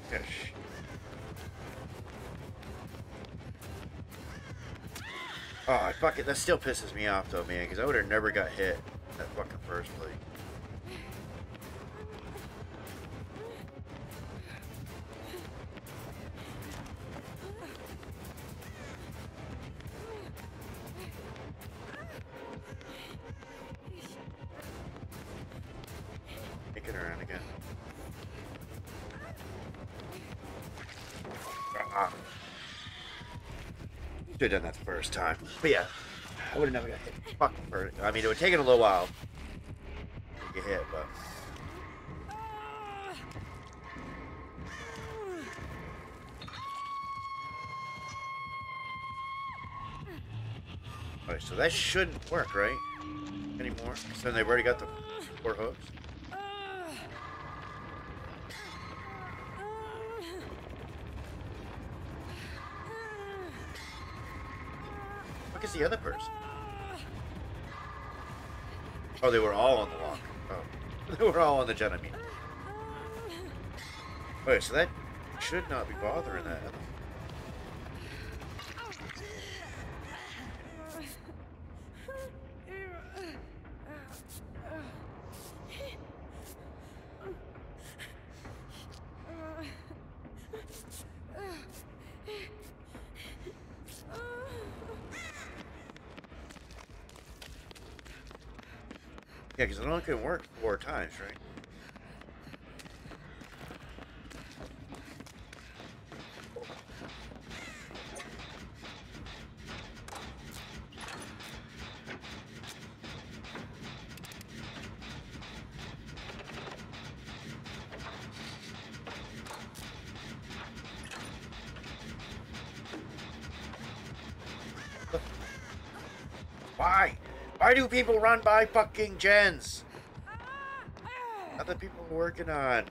Ish. Oh, fuck it. That still pisses me off, though, man, because I would have never got hit in that fucking first place. Take it around again. Ah. Should have done that the first time. But yeah, I would have never got hit. Fuck first. I mean, it would have taken a little while to get hit, but. Alright, so that shouldn't work, right? Anymore. So they've already got the four hooks. Look at the other person. Oh, they were all on the lock. Oh, they were all on the jet, I mean. Okay, so that should not be bothering that. Yeah, because it only can work four times, right? Why? Why do people run by fucking gens? Other people are working on.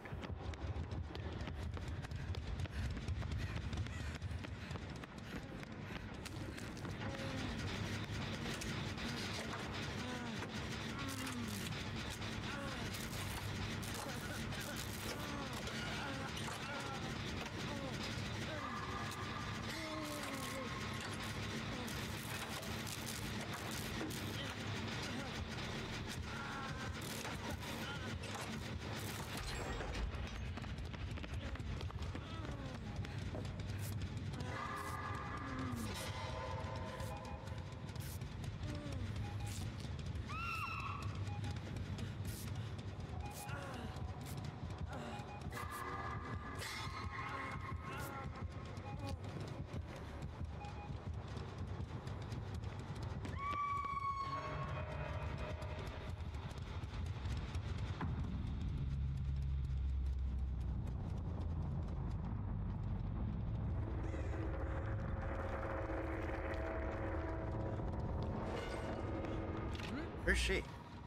Where's she?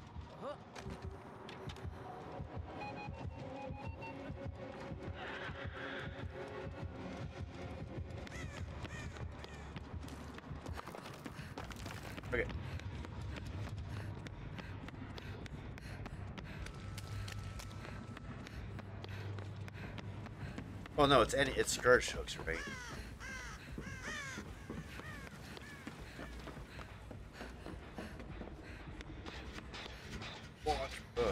Okay. Well, no, it's any it's scourge hooks, right? Watch, uh.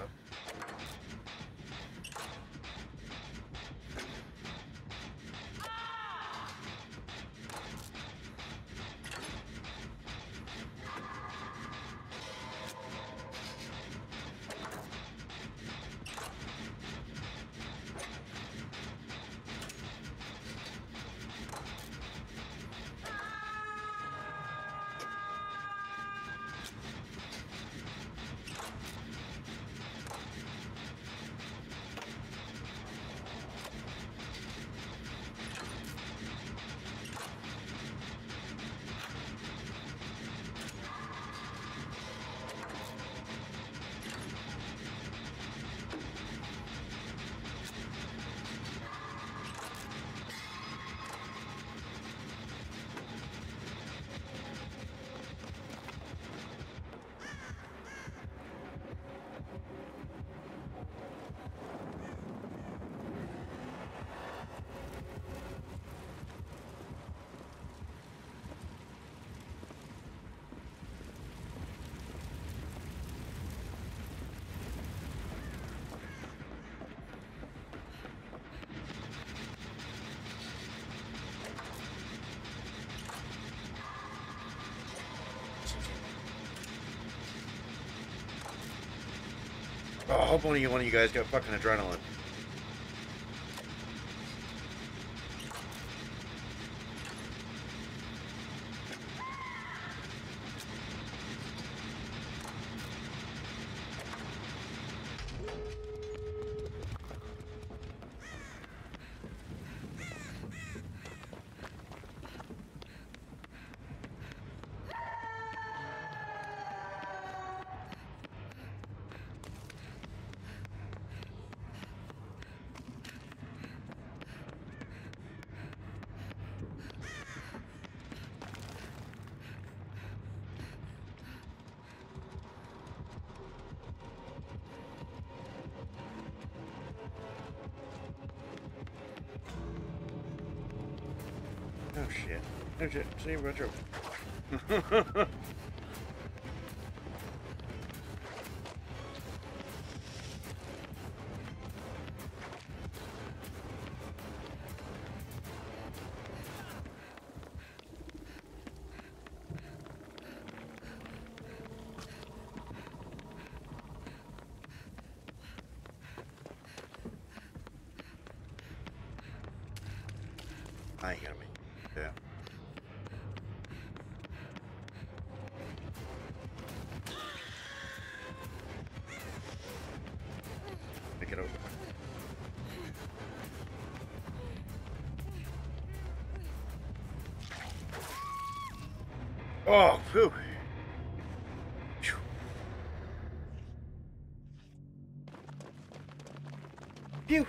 Oh, I hope only one of you guys got fucking adrenaline. Oh shit. Oh shit. See, retro. I ain't gonna make it. Yeah. Pick it over. Oh, phew. Phew. Phew.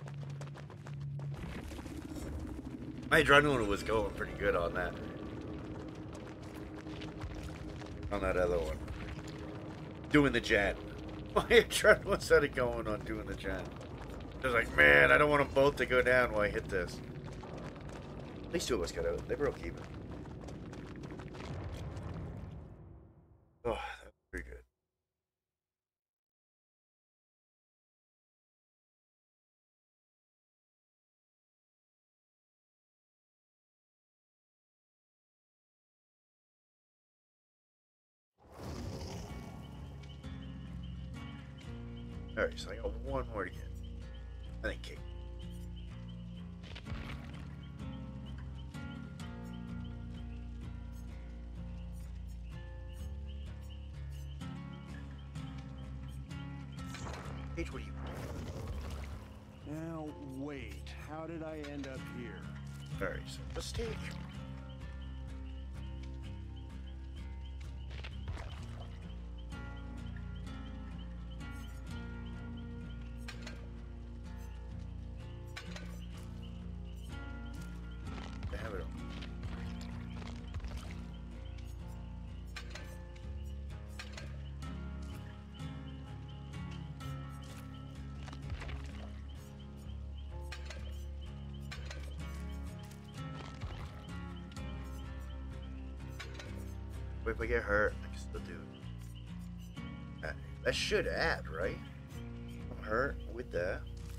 My adrenaline was going pretty good on that. On that other one. Doing the gen. My adrenaline started going on doing the gen. I was like, man, I don't want them both to go down while I hit this. At least two of us got out. They broke even. Oh, that was pretty good. Alright, so I got one more to get. I think Kate. Paige, what do you Now, wait. How did I end up here? Alright, so mistake. I have it on. But if I get hurt, I can still do it. That, that should add, right? I'm hurt with that.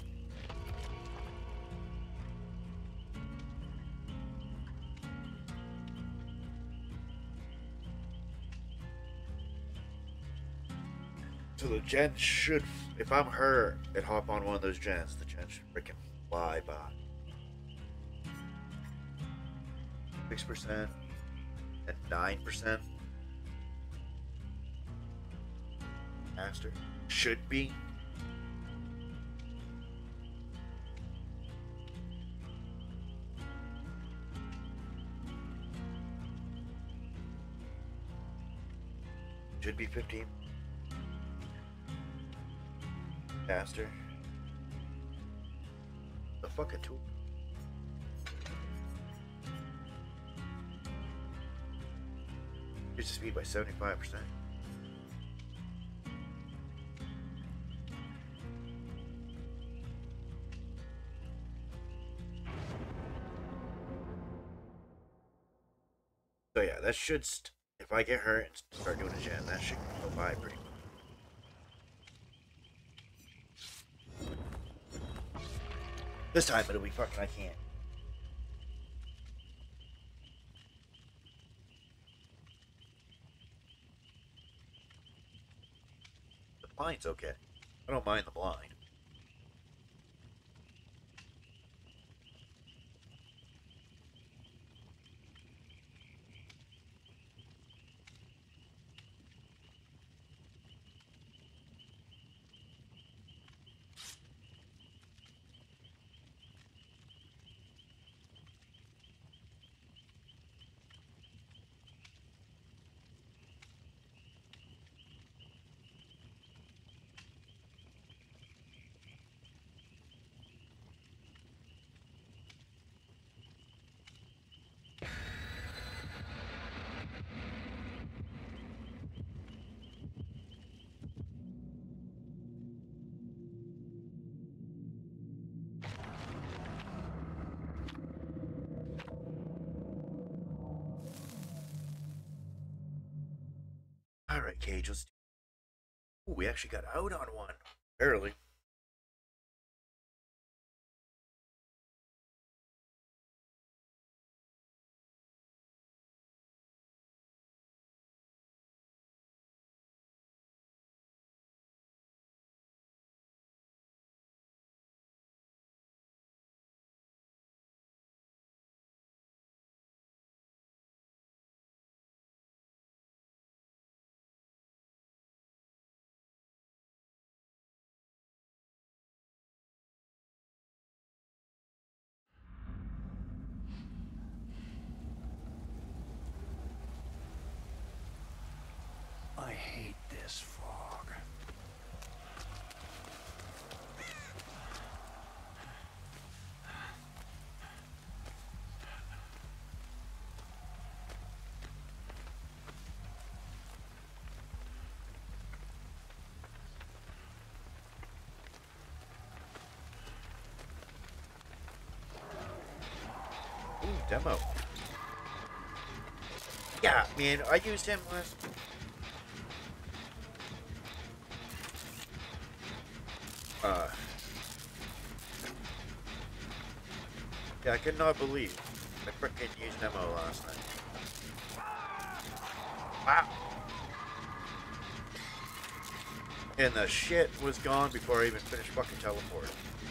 So the gen should, if I'm hurt and hop on one of those gens, the gen should freaking fly by. six percent and nine percent. Master should be. Should be fifteen. Faster. The fucking tool. Increase the speed by seventy-five percent. So yeah, that should, st if I get hurt and start doing a gen, that should go by pretty much. This time it'll be fucking, I can't. The mine's okay. I don't mind the blind. Alright, Cage, let's do. Ooh, we actually got out on one. Barely. I hate this fog. Ooh, demo. Yeah, man, I used him last. Uh. Yeah, I could not believe I frickin' used demo last night. Wow. And the shit was gone before I even finished fucking teleporting.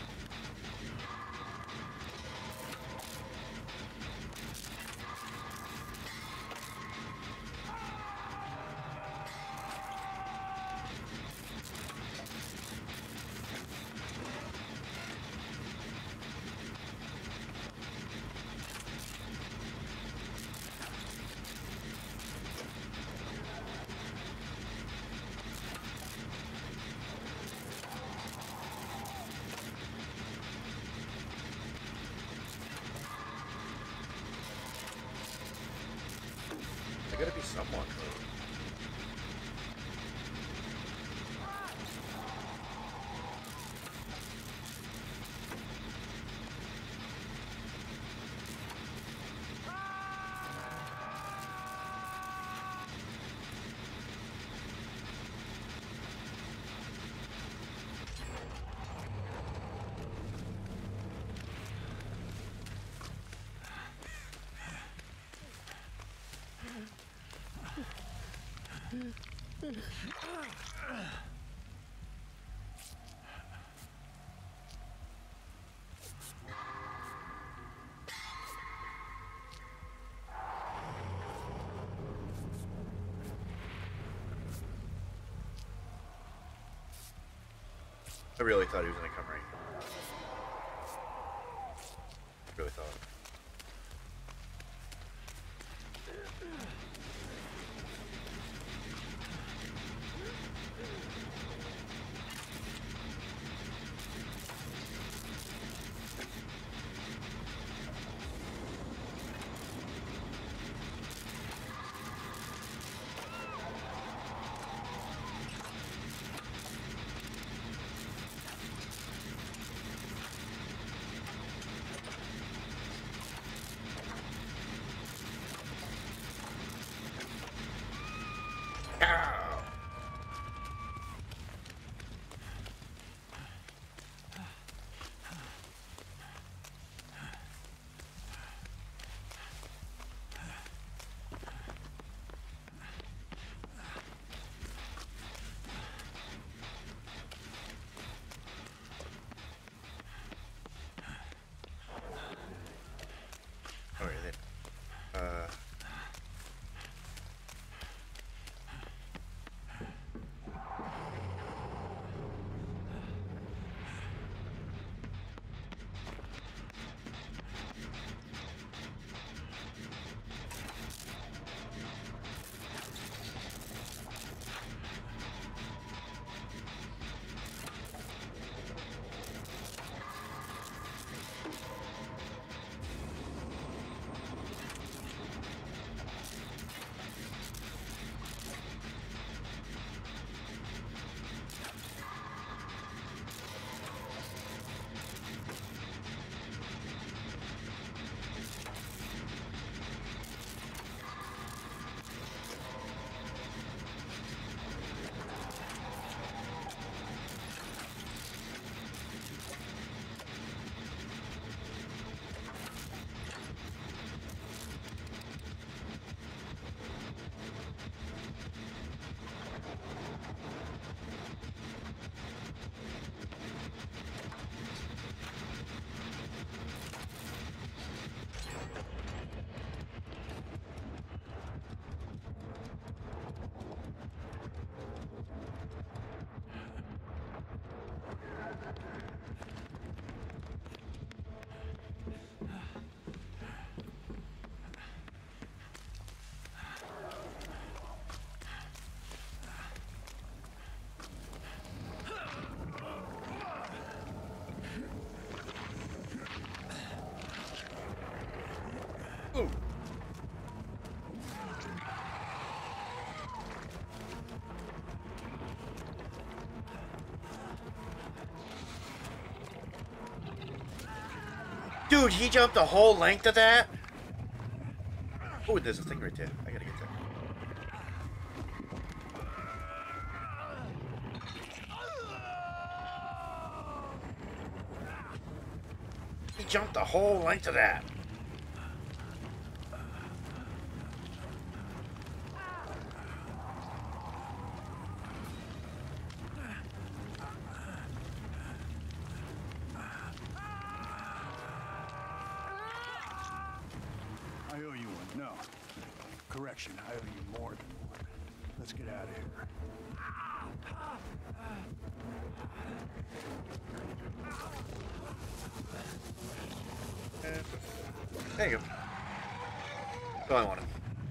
I gotta be somewhat close. I really thought he was gonna come right here. Really thought. Dude, he jumped the whole length of that? Oh, there's a thing right there. I gotta get that. He jumped the whole length of that. I owe you one. No. Correction, I owe you more than one. Let's get out of here. There you go. That's all I wanted.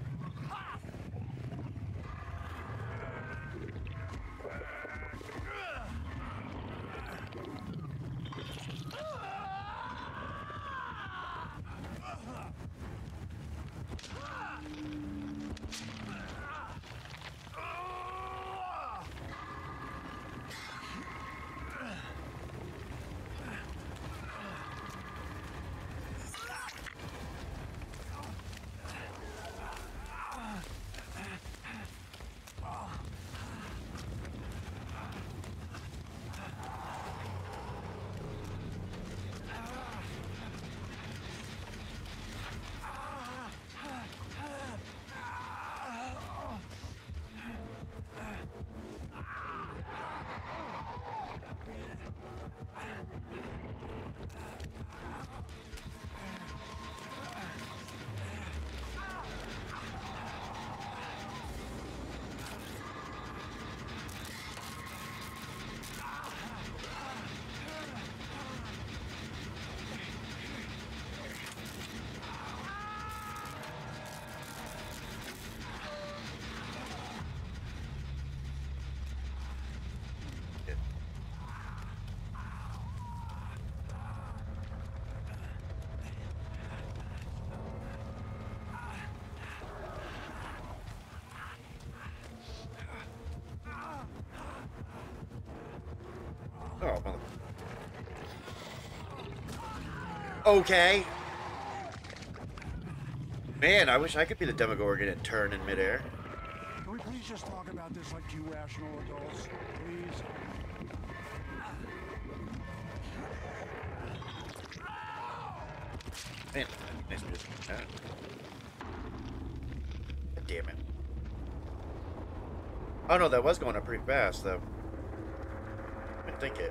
Oh, mother. Okay. Man, I wish I could be the Demogorgon and turn in midair. Can we please just talk about this like two rational adults? Please? Man, nice music. God damn it. Oh no, that was going up pretty fast though. I didn't think it.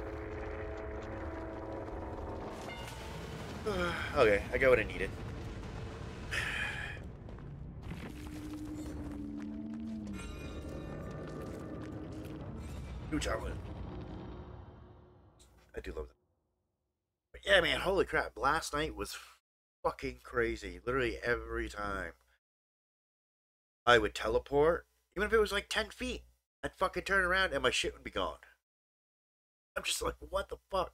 Okay, I got what I needed. New chocolate. I do love that. But yeah, man, holy crap. Last night was fucking crazy. Literally every time I would teleport, even if it was like ten feet, I'd fucking turn around and my shit would be gone. I'm just like, what the fuck?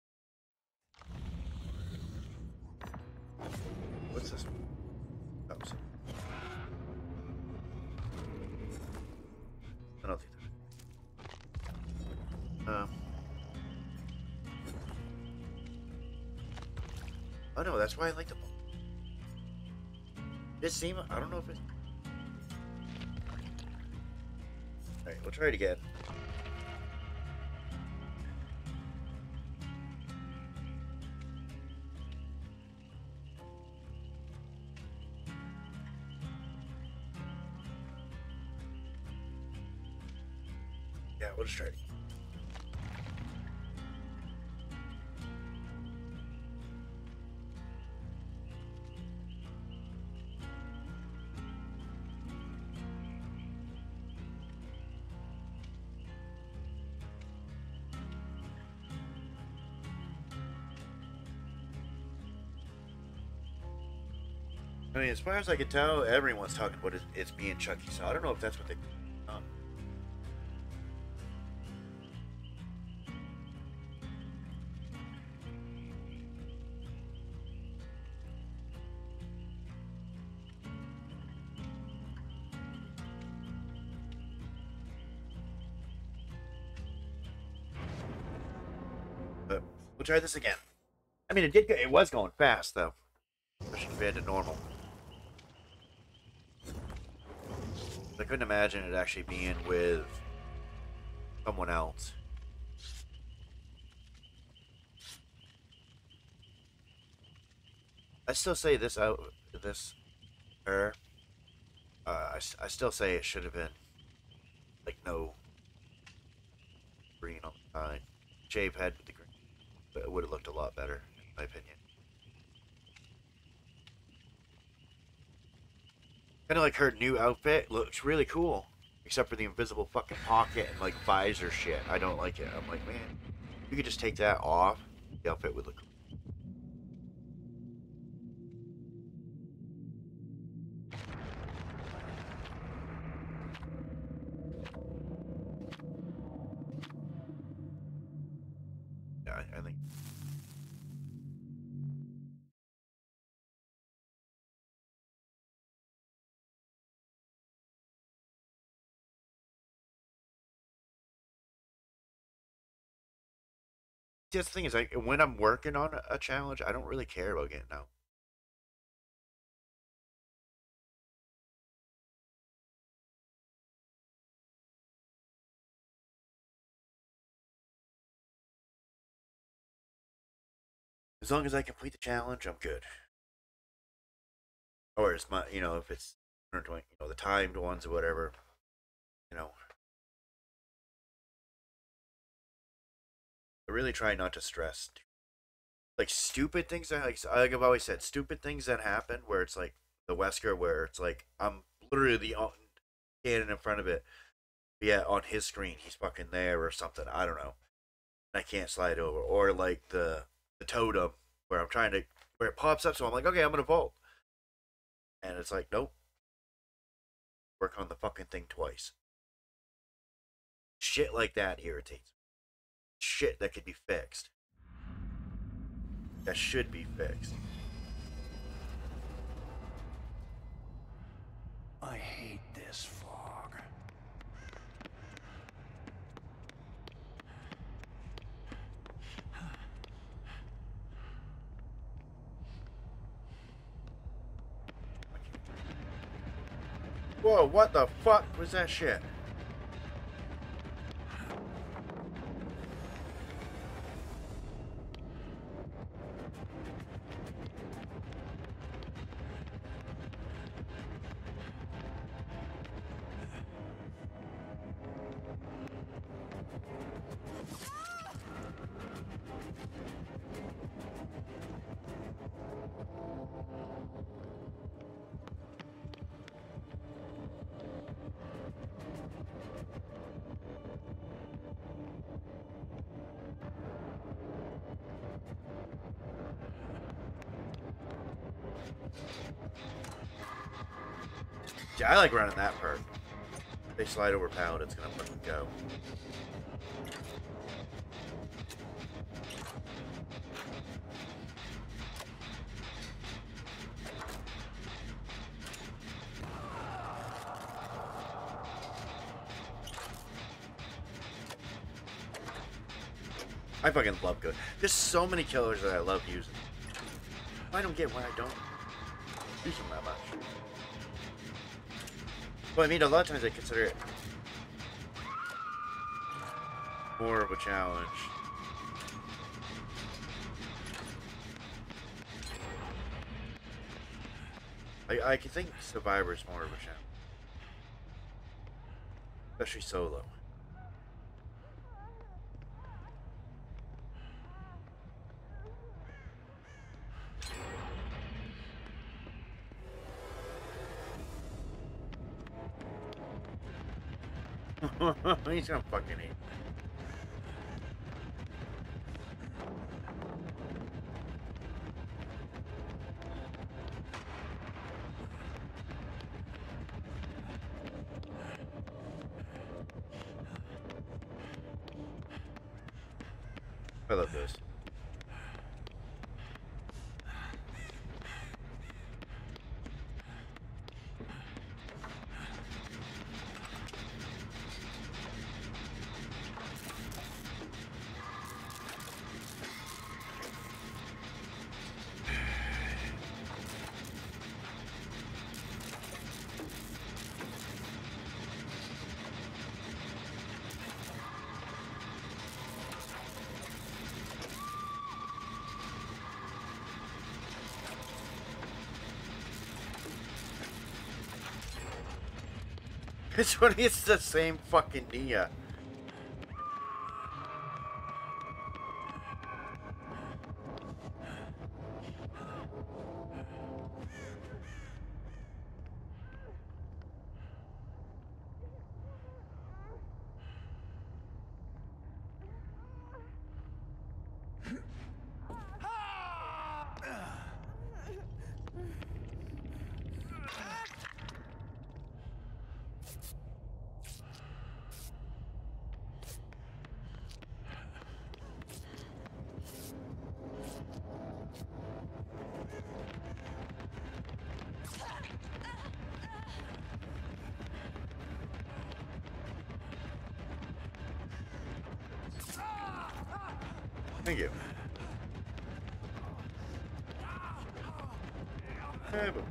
What's this? Oh, so. I don't think that. Um. Oh no, that's why I like the ball. It seemed, I don't know if it's. Alright, we'll try it again. Yeah, we'll just try it again. I mean, as far as I can tell, everyone's talking about it, it's being Chucky, so I don't know if that's what they... Um, but we'll try this again. I mean, it did. Go, it was going fast though, especially compared to normal. I couldn't imagine it actually being with someone else. I still say this out, this her. Uh, I, I still say it should have been like no green on the side. Shave head with the green, but it would have looked a lot better, in my opinion. Kind of like her new outfit looks really cool, except for the invisible fucking pocket and like visor shit. I don't like it. I'm like, man, you could just take that off. The outfit would look cool. Yeah, I, I think. Just the thing is, like, when I'm working on a challenge, I don't really care about getting out. As long as I complete the challenge, I'm good. Or it's my, you know, if it's, you know, the timed ones or whatever, you know. I really try not to stress. Like stupid things that, like, like I've always said, stupid things that happen where it's like the Wesker, where it's like I'm literally the standing in front of it. But yeah, on his screen, he's fucking there or something. I don't know. I can't slide over. Or like the the totem where I'm trying to, where it pops up, so I'm like, okay, I'm gonna vault, and it's like, nope. Work on the fucking thing twice. Shit like that irritates me. Shit that could be fixed. That should be fixed. I hate this fog. Whoa, what the fuck was that shit? Yeah, I like running that perk. If they slide over Paladin, it's gonna fucking go. I fucking love good. There's so many killers that I love using. I don't get why I don't use them that much. Well, I mean, a lot of times I consider it more of a challenge. I, I can think Survivor is more of a challenge. Especially solo. He's gonna fucking eat. I love this. It's funny, it's the same fucking Nia. Thank you. Hey, but-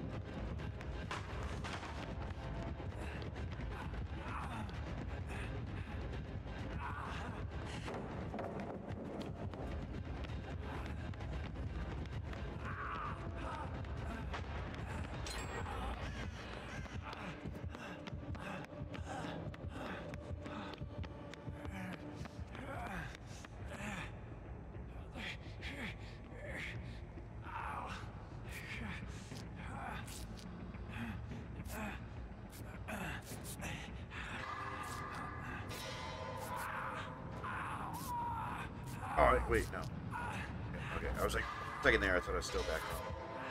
Oh, wait, no. Okay, okay. I was like, a second there, I thought I was still back home.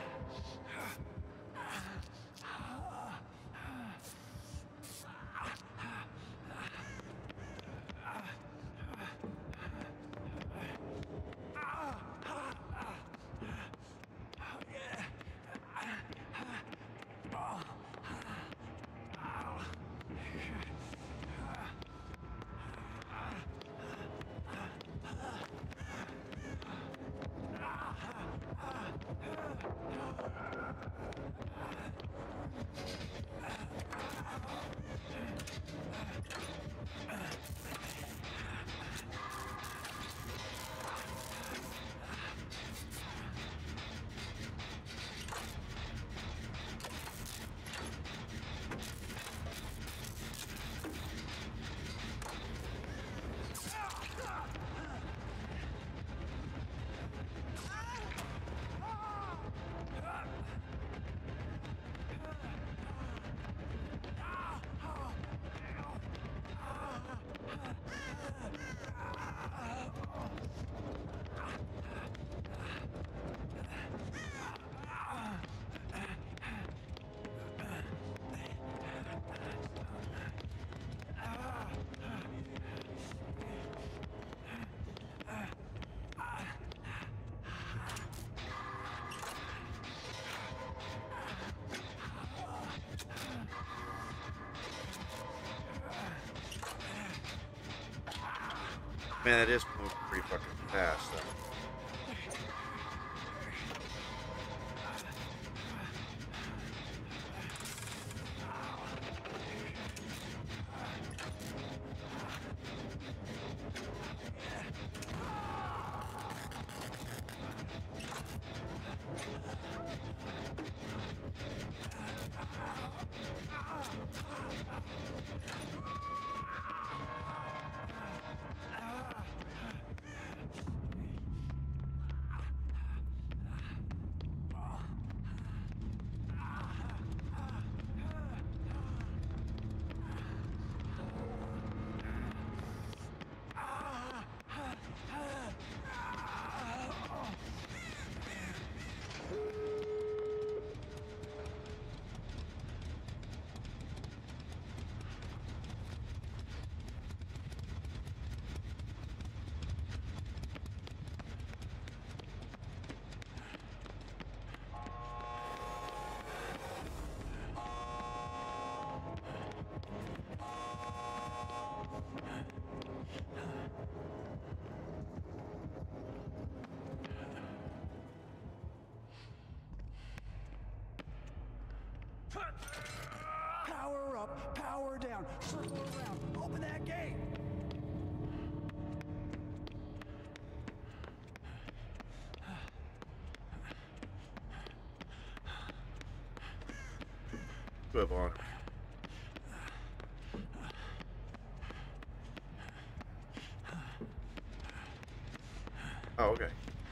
Man, that is moving pretty fucking fast, though. Power up, power down, circle around, open that gate! Flip on. Oh, okay.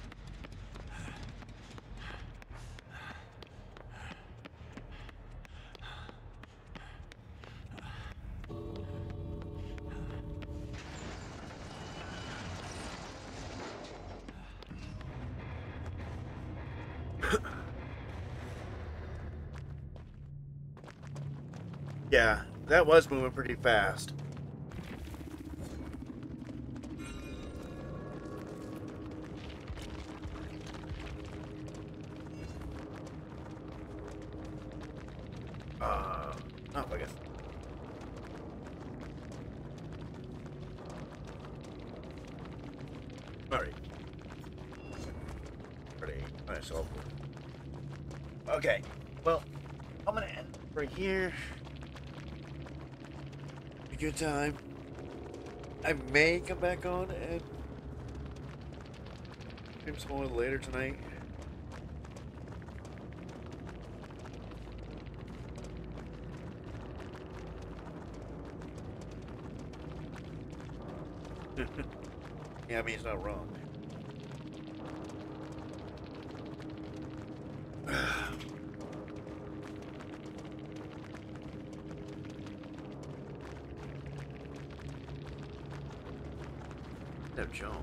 Yeah, that was moving pretty fast. Uh, oh, I guess. Alright. Pretty nice. All okay. Well, I'm gonna end right here. A good time. I may come back on and stream some more later tonight. Yeah, I mean, it's not wrong. That John.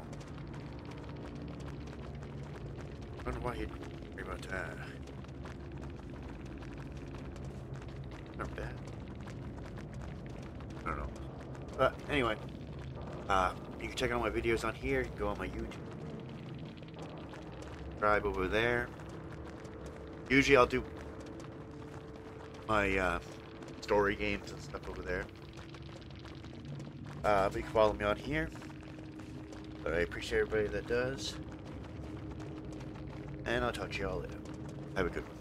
I wonder why he'd worry about that. Not bad. I don't know. But anyway, uh, you can check out my videos on here. You can go on my YouTube. Subscribe over there. Usually I'll do my uh, story games and stuff over there. Uh, but you can follow me on here. But I appreciate everybody that does. And I'll talk to you all later. Have a good one.